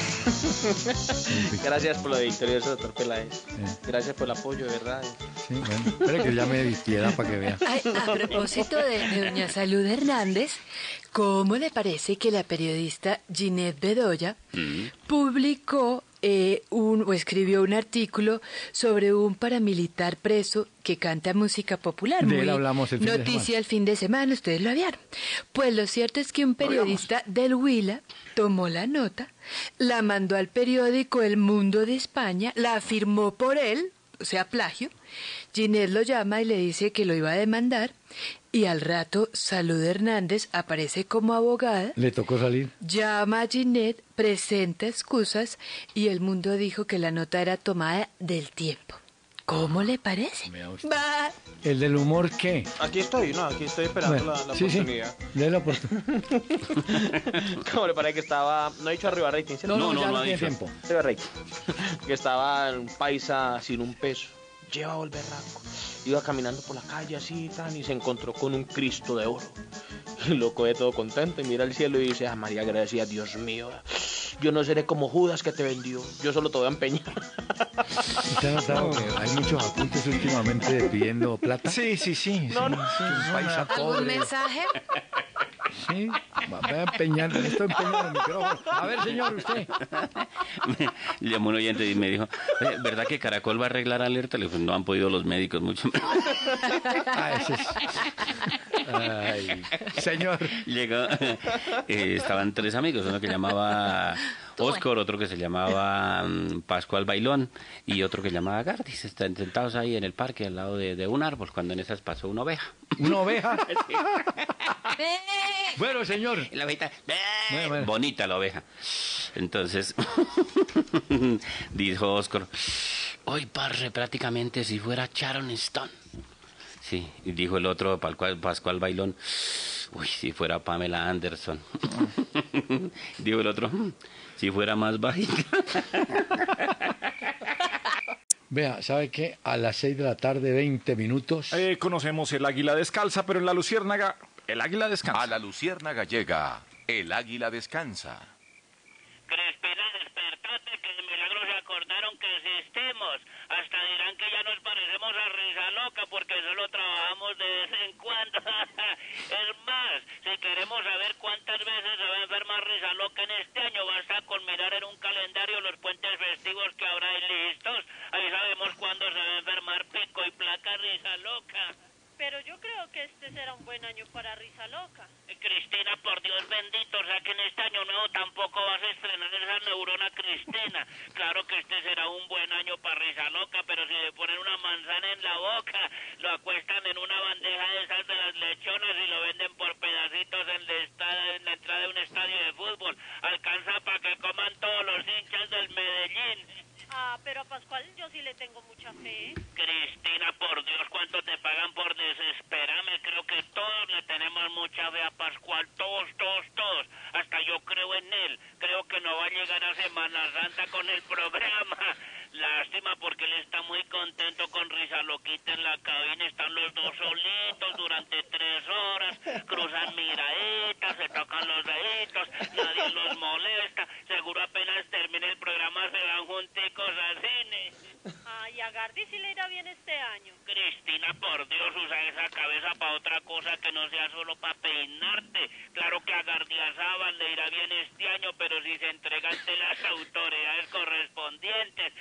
Gracias por lo de victorioso, doctor Peláez. Gracias por el apoyo, de verdad. Sí, bueno, espere que ya me despieda para que vea. Ay, a propósito de, de doña Salud Hernández, ¿cómo le parece que la periodista Ginette Bedoya publicó eh, un, o escribió un artículo sobre un paramilitar preso que canta música popular? De él Muy hablamos el fin de noticia el fin de semana, ustedes lo vieron. Pues lo cierto es que un periodista del Huila tomó la nota, la mandó al periódico El Mundo de España, la firmó por él, o sea, plagio. Ginette lo llama y le dice que lo iba a demandar, y al rato Salud Hernández aparece como abogada, Le tocó salir. llama a Ginette, presenta excusas, y El Mundo dijo que la nota era tomada del tiempo. ¿Cómo le parece? Va. ¿El del humor qué? Aquí estoy, no, aquí estoy esperando Bueno, la, la sí, sí. oportunidad. De la oportunidad. ¿Cómo le parece que estaba? No he dicho arriba rating, ¿cierto? No, no, ya no tiene tiempo. Arriba rating. Que estaba un paisa sin un peso. Llevaba el berraco. Iba caminando por la calle así tan y se encontró con un Cristo de oro. Y lo coge todo contento y mira al cielo y dice: ah, María, gracias, Dios mío. Yo no seré como Judas que te vendió. Yo solo te voy a empeñar. ¿Usted ha notado que hay muchos apuntes últimamente pidiendo plata? Sí, sí, sí. No, sí, no. sí, un paisa ¿Algún pobre. mensaje? Sí, va a empeñar, estoy empeñando el micrófono. A ver, señor, usted. Me llamó un oyente y me dijo, "Eh, ¿verdad que Caracol va a arreglar alerta? Le dije, no han podido los médicos mucho. Ah, ese es. Ay, señor. Llegó, eh, estaban tres amigos, uno que llamaba Oscar, otro que se llamaba um, Pascual Bailón y otro que se llamaba Gardis. Están sentados ahí en el parque al lado de, de un árbol cuando en esas pasó una oveja. ¿Una oveja? Sí. Bueno, señor. Y la ovejita, Bueno, bueno. bonita la oveja. Entonces, dijo Oscar, hoy parce, prácticamente si fuera Sharon Stone. Sí, y dijo el otro, Pascual, Pascual Bailón, uy, si fuera Pamela Anderson. Dijo el otro, si fuera más bajita. Vea, ¿sabe qué? A las seis de la tarde, veinte minutos. Eh, conocemos el águila descalza, pero en la luciérnaga, el águila descansa. A la luciérnaga llega el águila descansa. Crespina, despertate, que de milagro se acordaron que existimos. Hasta dirán que ya nos parecemos a Risa Loca porque solo trabajamos de vez en cuando. Es más, si queremos saber cuántas veces se va a enfermar Risa Loca en este año, basta con mirar en un calendario los puentes festivos que habrá ahí listos. Ahí sabemos cuándo se va a enfermar Pico y Placa Risa Loca. Pero yo creo que este será un buen año para Risa Loca. Eh, Cristina, por Dios bendito, o sea que en este año nuevo tampoco vas a estrenar esa neurona Cristina. Claro que este será un buen año para Risa Loca, pero si le ponen una manzana en la boca, lo acuestan en una bandeja de esas de las lechonas y lo venden por pedacitos en la, estada, en la entrada de un estadio de fútbol. Alcanza para que coman todos los hinchas del Medellín. Ah, pero a Pascual yo sí le tengo mucha fe. Cristina, por Dios, ¿cuánto te pagan por desesperarme? Creo que todos le tenemos mucha fe a Pascual, todos, todos, todos. Hasta yo creo en él. Creo que no va a llegar a Semana Santa con el programa. Lástima porque él está muy contento con Risa Loquita en la cabina. Están los dos solitos durante tres horas. Cruzan miraditas, se tocan los deditos, nadie los molesta. Seguro apenas termine el programa se van junticos al cine. Ah, y a Gardi sí le irá bien este año. Cristina, por Dios, usa esa cabeza para otra cosa que no sea solo para peinarte. Claro que a Gardiazabal le irá bien este año, pero si se entrega ante las autoridades correspondientes.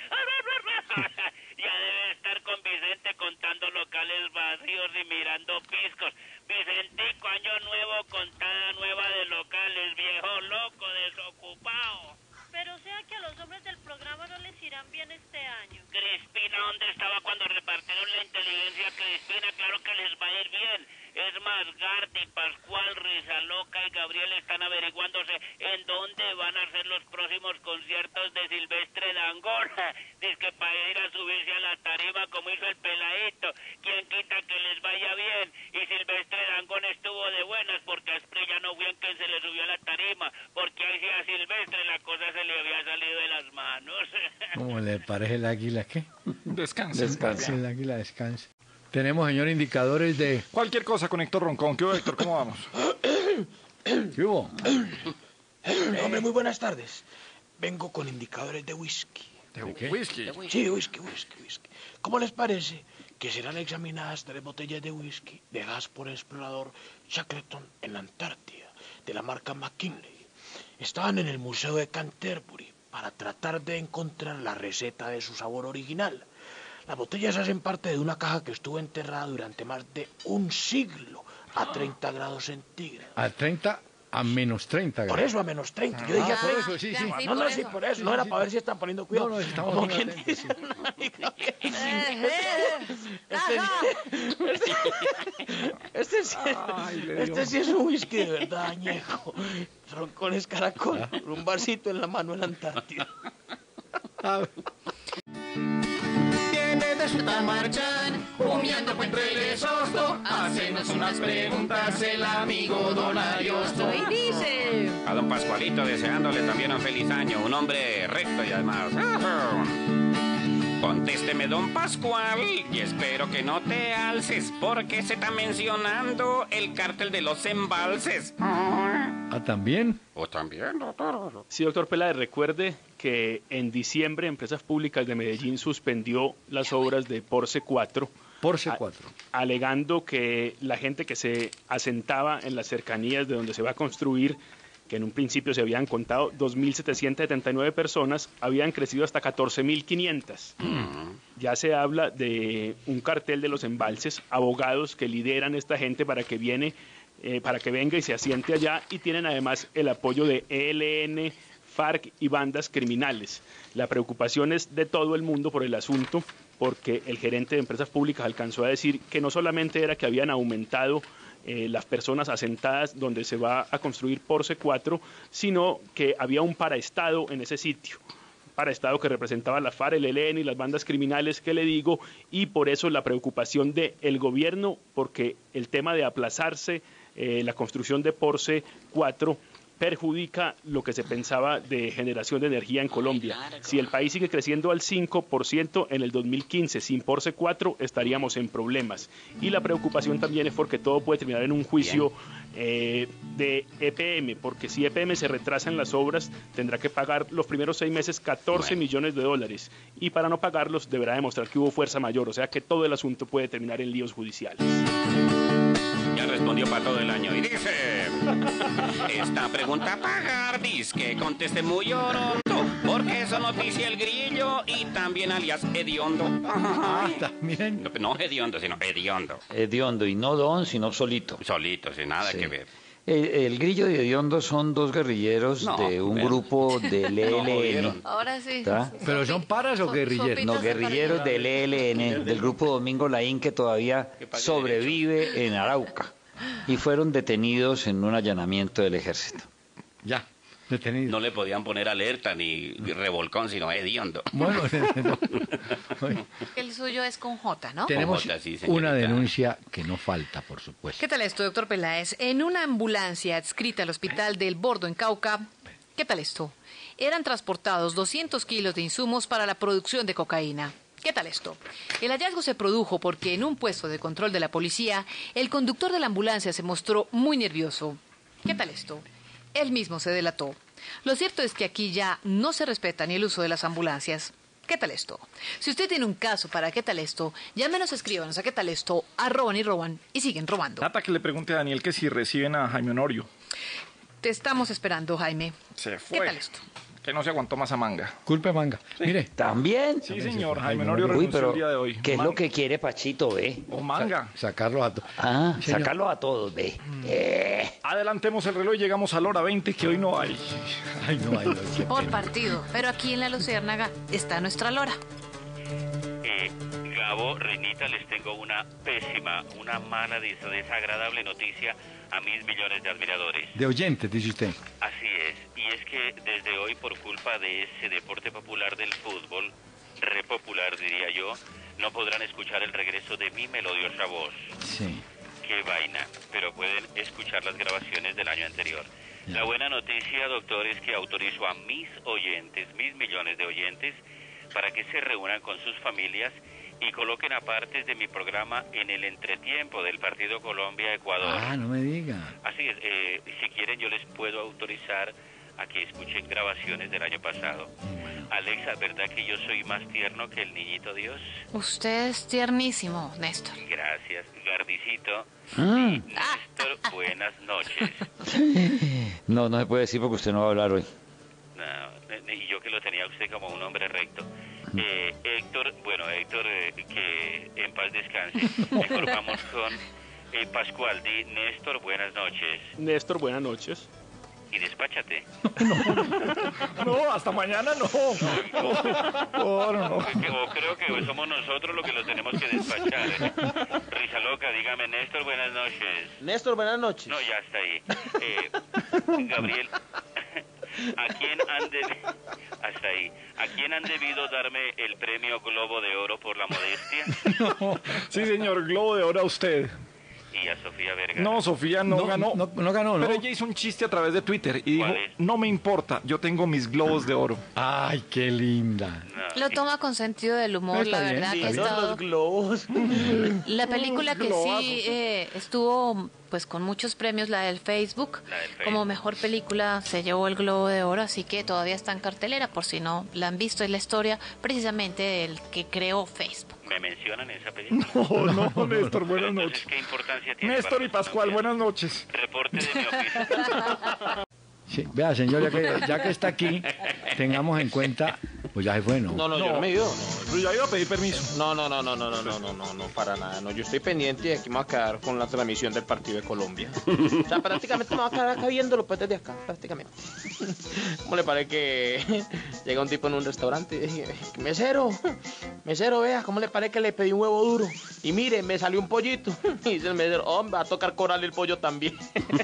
Ya debe estar con Vicente contando locales vacíos y mirando piscos. Vicentico, año nuevo, contada nueva de locales, viejo loco, desocupado. Pero o sea que a los hombres del programa no les irán bien este año. Crispina, ¿dónde estaba cuando repartieron la inteligencia? Crispina, claro que les va a ir bien. Es más, Gardi, Pascual, Risa Loca y Gabriel están averiguándose en dónde van a ser los próximos conciertos de Silvestre Dangond. Dice que para ir a subirse a la tarima como hizo el peladito. ¿Quién quita que les vaya bien? Y Silvestre Dangond estuvo de buenas porque a Asprilla no fue en quien se le subió a la tarima. Porque ahí sí a Silvestre la cosa se le había salido de las manos. ¿Cómo le parece el águila qué? Descansa. Descansa. El águila descansa. Tenemos, señor, indicadores de... Cualquier cosa con Héctor Roncón. ¿Qué hubo, Héctor? ¿Cómo vamos? ¿Qué hubo? Hombre, muy buenas tardes. Vengo con indicadores de whisky. ¿De qué? ¿Whisky? Sí, whisky, whisky, whisky. ¿Cómo les parece que serán examinadas tres botellas de whisky de gas por explorador Shackleton en la Antártida, de la marca McKinley? Estaban en el Museo de Canterbury para tratar de encontrar la receta de su sabor original. Las botellas hacen parte de una caja que estuvo enterrada durante más de un siglo a treinta grados centígrados. A treinta, a menos treinta grados. Por eso, a menos treinta. Yo dije Ah, a por treinta. eso, sí, sí. No, no, no, sí, por eso. No era para ver si están poniendo cuidado. No, no, estamos Como muy quien atentos, dice. Este sí, este sí es un whisky de verdad, añejo. Roncones Caracol, con un barcito en la mano en la Antártida. Viene de resulta marchan, comiendo pues entre esos dos, hacenos unas preguntas el amigo Don Ariosto. Y dice... A don Pascualito deseándole también un feliz año, un hombre recto y además... Contésteme, don Pascual, y espero que no te alces, porque se está mencionando el cártel de los embalses. Ah, ¿también? ¿O también, doctor? Sí, doctor Peláez, recuerde que en diciembre Empresas Públicas de Medellín suspendió las obras de Porce cuatro. Porce cuatro. Alegando que la gente que se asentaba en las cercanías de donde se va a construir, que en un principio se habían contado dos mil setecientas setenta y nueve personas, habían crecido hasta catorce mil quinientas. Mm. Ya se habla de un cartel de los embalses, abogados que lideran esta gente para que viene, eh, para que venga y se asiente allá, y tienen además el apoyo de E L N, FARC y bandas criminales. La preocupación es de todo el mundo por el asunto, porque el gerente de Empresas Públicas alcanzó a decir que no solamente era que habían aumentado Eh, las personas asentadas donde se va a construir Porce cuatro, sino que había un paraestado en ese sitio, paraestado que representaba la FARC, el E L N y las bandas criminales que le digo, y por eso la preocupación del gobierno, porque el tema de aplazarse eh, la construcción de Porce cuatro perjudica lo que se pensaba de generación de energía en Colombia. Si el país sigue creciendo al cinco por ciento en el dos mil quince sin Porce cuatro, estaríamos en problemas. Y la preocupación también es porque todo puede terminar en un juicio eh, de E P M, porque si E P M se retrasa en las obras, tendrá que pagar los primeros seis meses catorce millones de dólares, y para no pagarlos deberá demostrar que hubo fuerza mayor, o sea que todo el asunto puede terminar en líos judiciales. Ya respondió para todo el año y dice... Esta pregunta a pagar, dice que conteste muy orondo, porque eso noticia el Grillo y también alias Hediondo. Ah, también. No, no Hediondo, sino Hediondo. Hediondo, y no Don, sino solito. Solito, sin nada Sí. que ver. El, el Grillo y Hediondo son dos guerrilleros No, de un pero- grupo del E L N. Ahora sí. ¿Tá? ¿Pero son paras o guerrilleros? No, guerrilleros del E L N, del grupo Domingo Laín, que todavía sobrevive en Arauca. Y fueron detenidos en un allanamiento del ejército. Ya, detenidos. No le podían poner alerta ni revolcón, sino Hediondo. Bueno, El suyo es con J, ¿no? tenemos Jota, sí, señorita. una denuncia que no falta, por supuesto. ¿Qué tal esto, doctor Peláez? En una ambulancia adscrita al hospital del Bordo en Cauca, ¿qué tal esto? Eran transportados doscientos kilos de insumos para la producción de cocaína. ¿Qué tal esto? El hallazgo se produjo porque en un puesto de control de la policía, el conductor de la ambulancia se mostró muy nervioso. ¿Qué tal esto? Él mismo se delató. Lo cierto es que aquí ya no se respeta ni el uso de las ambulancias. ¿Qué tal esto? Si usted tiene un caso para ¿qué tal esto? Llámenos, escríbanos a ¿qué tal esto? Arroban y roban y siguen robando. Nata, que le pregunte a Daniel que si reciben a Jaime Honorio. Te estamos esperando, Jaime. Se fue. ¿Qué tal esto? Que no se aguantó más a Manga. Culpe Manga. Mire. ¿También? Sí, señor. Jaime Jaime Honorio Honorio. Uy, renunció pero el día de hoy. ¿qué es Man- lo que quiere Pachito, ve? O Manga. Sacarlos a todos. Ah, Señor. sacarlos a todos, ve. Eh. Adelantemos el reloj y llegamos a la hora veinte, que hoy no hay. Ay, no, ay, no. qué Por pena. partido. Pero aquí en la Luciérnaga está nuestra Lora. Eh, Gabo, Reinita, les tengo una pésima, una mala, des- desagradable noticia a mis millones de admiradores. De oyentes, dice usted. Así es, y es que desde hoy, por culpa de ese deporte popular del fútbol, repopular diría yo, no podrán escuchar el regreso de mi melodiosa voz. Sí. Qué vaina, pero pueden escuchar las grabaciones del año anterior. La buena noticia, doctor, es que autorizo a mis oyentes, mis millones de oyentes, para que se reúnan con sus familias y coloquen apartes de mi programa en el entretiempo del partido Colombia-Ecuador. Ah, no me diga. Así es, eh, si quieren yo les puedo autorizar a que escuchen grabaciones del año pasado. Alexa, ¿verdad que yo soy más tierno que el niñito Dios? Usted es tiernísimo, Néstor. Gracias, Gardicito. Ah. Néstor, buenas noches. No, no se puede decir porque usted no va a hablar hoy. No, y yo que lo tenía a usted como un hombre recto. Eh, Héctor, bueno, Héctor, eh, que en paz descanse. Mejor vamos con eh, Pascual. Di, Néstor, buenas noches. Néstor, buenas noches. Y despáchate. No, hasta mañana no. No, no, no. O creo que somos nosotros los que lo tenemos que despachar. ¿eh? Risa loca, dígame, Néstor, buenas noches. Néstor, buenas noches. No, ya está ahí. Eh, Gabriel, ¿A quién han debido... Hasta ahí. ¿A quién han debido darme el premio Globo de Oro por la modestia? No, sí, señor, Globo de Oro a usted. Y a Sofía Vergara. No, Sofía no, No, ganó. no- no ganó, ¿no? Pero ella hizo un chiste a través de Twitter y dijo, ¿Cuál es? no me importa, yo tengo mis globos de oro. Ay, qué linda. Lo toma con sentido del humor, Está la bien, verdad. está que ha bien. estado- Los globos. La película que Globazos. sí eh, estuvo pues con muchos premios, la del Facebook, La del Facebook. como mejor película se llevó el Globo de Oro, así que todavía está en cartelera por si no la han visto. Es la historia precisamente del que creó Facebook. ¿Me mencionan esa película? No, no, Néstor, buenas Entonces, noches. ¿qué importancia tiene? Néstor para y Pascual, nosotros? buenas noches. Reporte de mi oficio. Sí, vea, señor, ya que, ya que está aquí, tengamos en cuenta, pues ya se fue, ¿no? No, no, yo no me he ido. Pero ya iba a pedir permiso. No, no, no, no, no, no, no, no, no, no, para nada. No, yo estoy pendiente y aquí me voy a quedar con la transmisión del partido de Colombia. O sea, prácticamente me voy a quedar acá viéndolo pues desde acá, prácticamente. ¿Cómo le parece que llega un tipo en un restaurante y dije, mesero, mesero, vea, ¿cómo le parece que le pedí un huevo duro? Y mire, me salió un pollito. Y dice el mesero, hombre, va a tocar cobrarle el pollo también.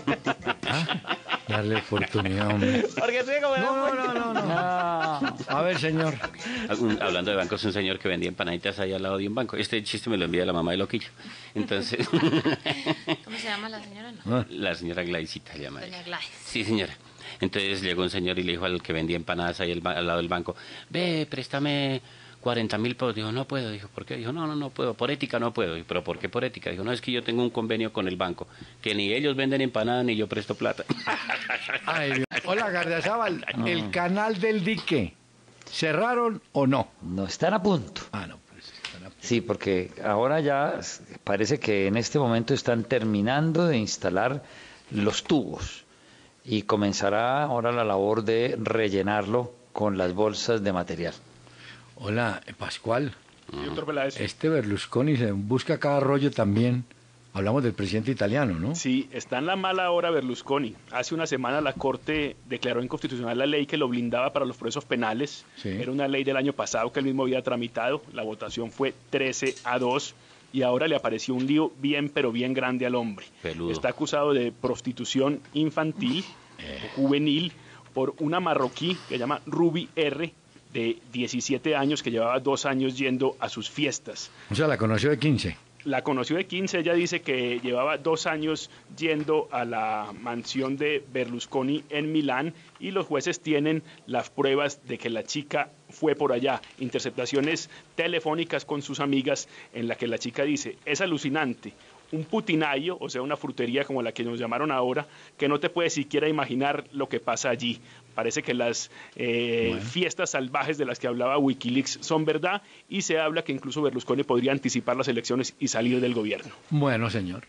Darle oportunidad, hombre. Porque sí, como No, no, no, no, no. A ver, señor. Un- Hablando de bancos, un señor que vendía empanaditas ahí al lado de un banco. Este chiste me lo envía la mamá de Loquillo. Entonces, ¿Cómo se llama la señora? No. la señora Glaicita se llama. Doña Gladys. Sí, señora. Entonces llegó un señor y le dijo al que vendía empanadas ahí al, ba- al lado del banco, ve, préstame cuarenta mil pesos. Dijo, no puedo. Dijo, ¿por qué? Dijo, no, no, no puedo. Por ética no puedo. Dijo, ¿pero por qué por ética? Dijo, no, es que yo tengo un convenio con el banco, que ni ellos venden empanadas ni yo presto plata. Ay, Dios. Hola, Gardiazabal, ¿el canal del dique cerraron o no? No, están a punto. Ah, no, pues están a punto. Sí, porque ahora ya s- parece que en este momento están terminando de instalar los tubos y comenzará ahora la labor de rellenarlo con las bolsas de material. Hola, eh, Pascual. Doctor Peláez. Este Berlusconi se busca cada rollo también. Hablamos del presidente italiano, ¿no? Sí, está en la mala hora Berlusconi. Hace una semana la Corte declaró inconstitucional la ley que lo blindaba para los procesos penales. Sí. Era una ley del año pasado que él mismo había tramitado. La votación fue trece a dos y ahora le apareció un lío bien, pero bien grande al hombre. Peludo. Está acusado de prostitución infantil o juvenil por una marroquí que se llama Ruby R., de diecisiete años, que llevaba dos años yendo a sus fiestas. O sea, la conoció de quince. La conoció de quince, ella dice que llevaba dos años yendo a la mansión de Berlusconi en Milán y los jueces tienen las pruebas de que la chica fue por allá, interceptaciones telefónicas con sus amigas en la que la chica dice, es alucinante, un putinayo, o sea, una frutería como la que nos llamaron ahora, que no te puedes siquiera imaginar lo que pasa allí. Parece que las eh, Bueno. fiestas salvajes de las que hablaba Wikileaks son verdad y se habla que incluso Berlusconi podría anticipar las elecciones y salir del gobierno. Bueno, señor.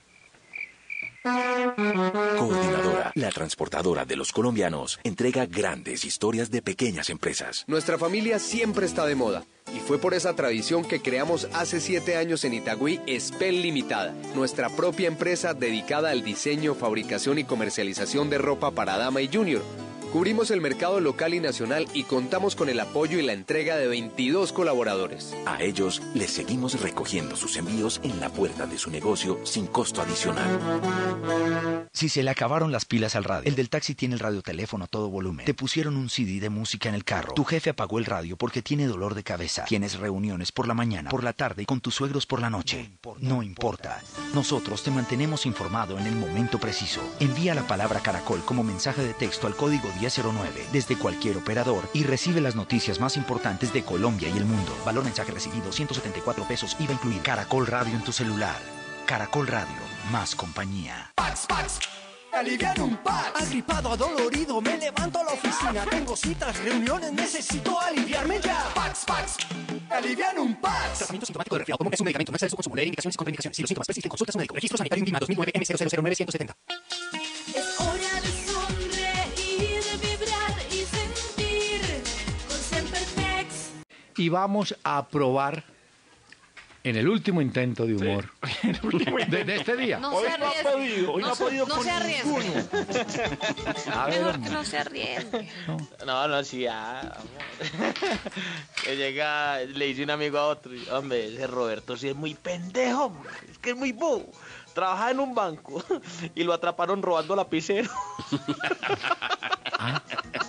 Coordinadora, la transportadora de los colombianos, entrega grandes historias de pequeñas empresas. Nuestra familia siempre está de moda y fue por esa tradición que creamos hace siete años en Itagüí Spell Limitada, nuestra propia empresa dedicada al diseño, fabricación y comercialización de ropa para dama y junior. Cubrimos el mercado local y nacional y contamos con el apoyo y la entrega de veintidós colaboradores. A ellos les seguimos recogiendo sus envíos en la puerta de su negocio sin costo adicional. Si se le acabaron las pilas al radio, el del taxi tiene el radioteléfono a todo volumen, te pusieron un C D de música en el carro, tu jefe apagó el radio porque tiene dolor de cabeza, tienes reuniones por la mañana, por la tarde y con tus suegros por la noche. No importa. Nosotros te mantenemos informado en el momento preciso. Envía la palabra Caracol como mensaje de texto al código diez cero nueve desde cualquier operador y recibe las noticias más importantes de Colombia y el mundo. Valor mensaje recibido ciento setenta y cuatro pesos, I V A incluido. Caracol Radio en tu celular. Caracol Radio, más compañía. Pax, Pax, alivian un Pax. Agripado, adolorido, me levanto a la oficina. Tengo citas, reuniones, necesito aliviarme ya. Pax, Pax, alivian un Pax. Tratamiento sintomático de resfriado común es un medicamento. No excede su consumo. Leer indicaciones y contraindicaciones. Si los síntomas persisten, consulta a su médico. Registro Sanitario INVIMA dos mil nueve M cero cero cero nueve uno siete cero. Es hora de sonreír, vibrar y sentir con Semperflex. Y vamos a probar en el último intento de humor de, de este día. No se arriesgue. hoy no no, ha podido no con se arriesgue. A ver, Mejor que hombre. no se arriesgue. No, no, sí, ya, amor. Que llega, le dice un amigo a otro, y, hombre, ese Roberto sí es muy pendejo, hombre, es que es muy bobo. Trabaja en un banco y lo atraparon robando lapicero.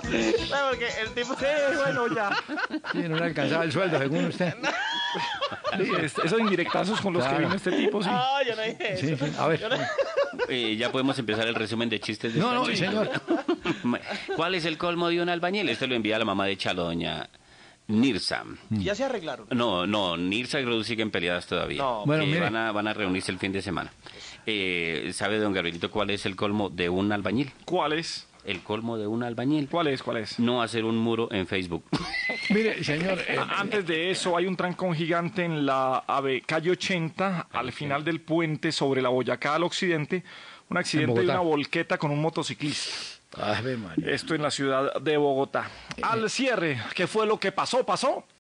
No, porque el tipo... Sí, bueno, ya. Sí, no le alcanzaba el sueldo, según usted. Sí, es- esos indirectazos con los Claro. que vino este tipo, sí. No, yo no dije eso. Sí, sí. A ver. Yo no- Eh, ya podemos empezar el resumen de chistes de No, esta no, noche. señor. ¿Cuál es el colmo de un albañil? Este lo envía la mamá de Chalo, doña Nirsa. Ya se arreglaron. No, no, Nirsa y Ruth siguen peleadas todavía. No, Bueno, que mire. van, a, van a reunirse el fin de semana. Eh, ¿Sabe, don Gabrielito, cuál es el colmo de un albañil? ¿Cuál es? El colmo de un albañil. ¿Cuál es? ¿Cuál es? No hacer un muro en Facebook. Mire, señor. eh, A- Antes de eso, hay un trancón gigante en la ave- calle ochenta, al final del puente sobre la Boyacá al occidente. Un accidente de Bogotá. una volqueta con un motociclista. Ave María. Esto en la ciudad de Bogotá. Al cierre, ¿qué fue lo que pasó? ¿Pasó?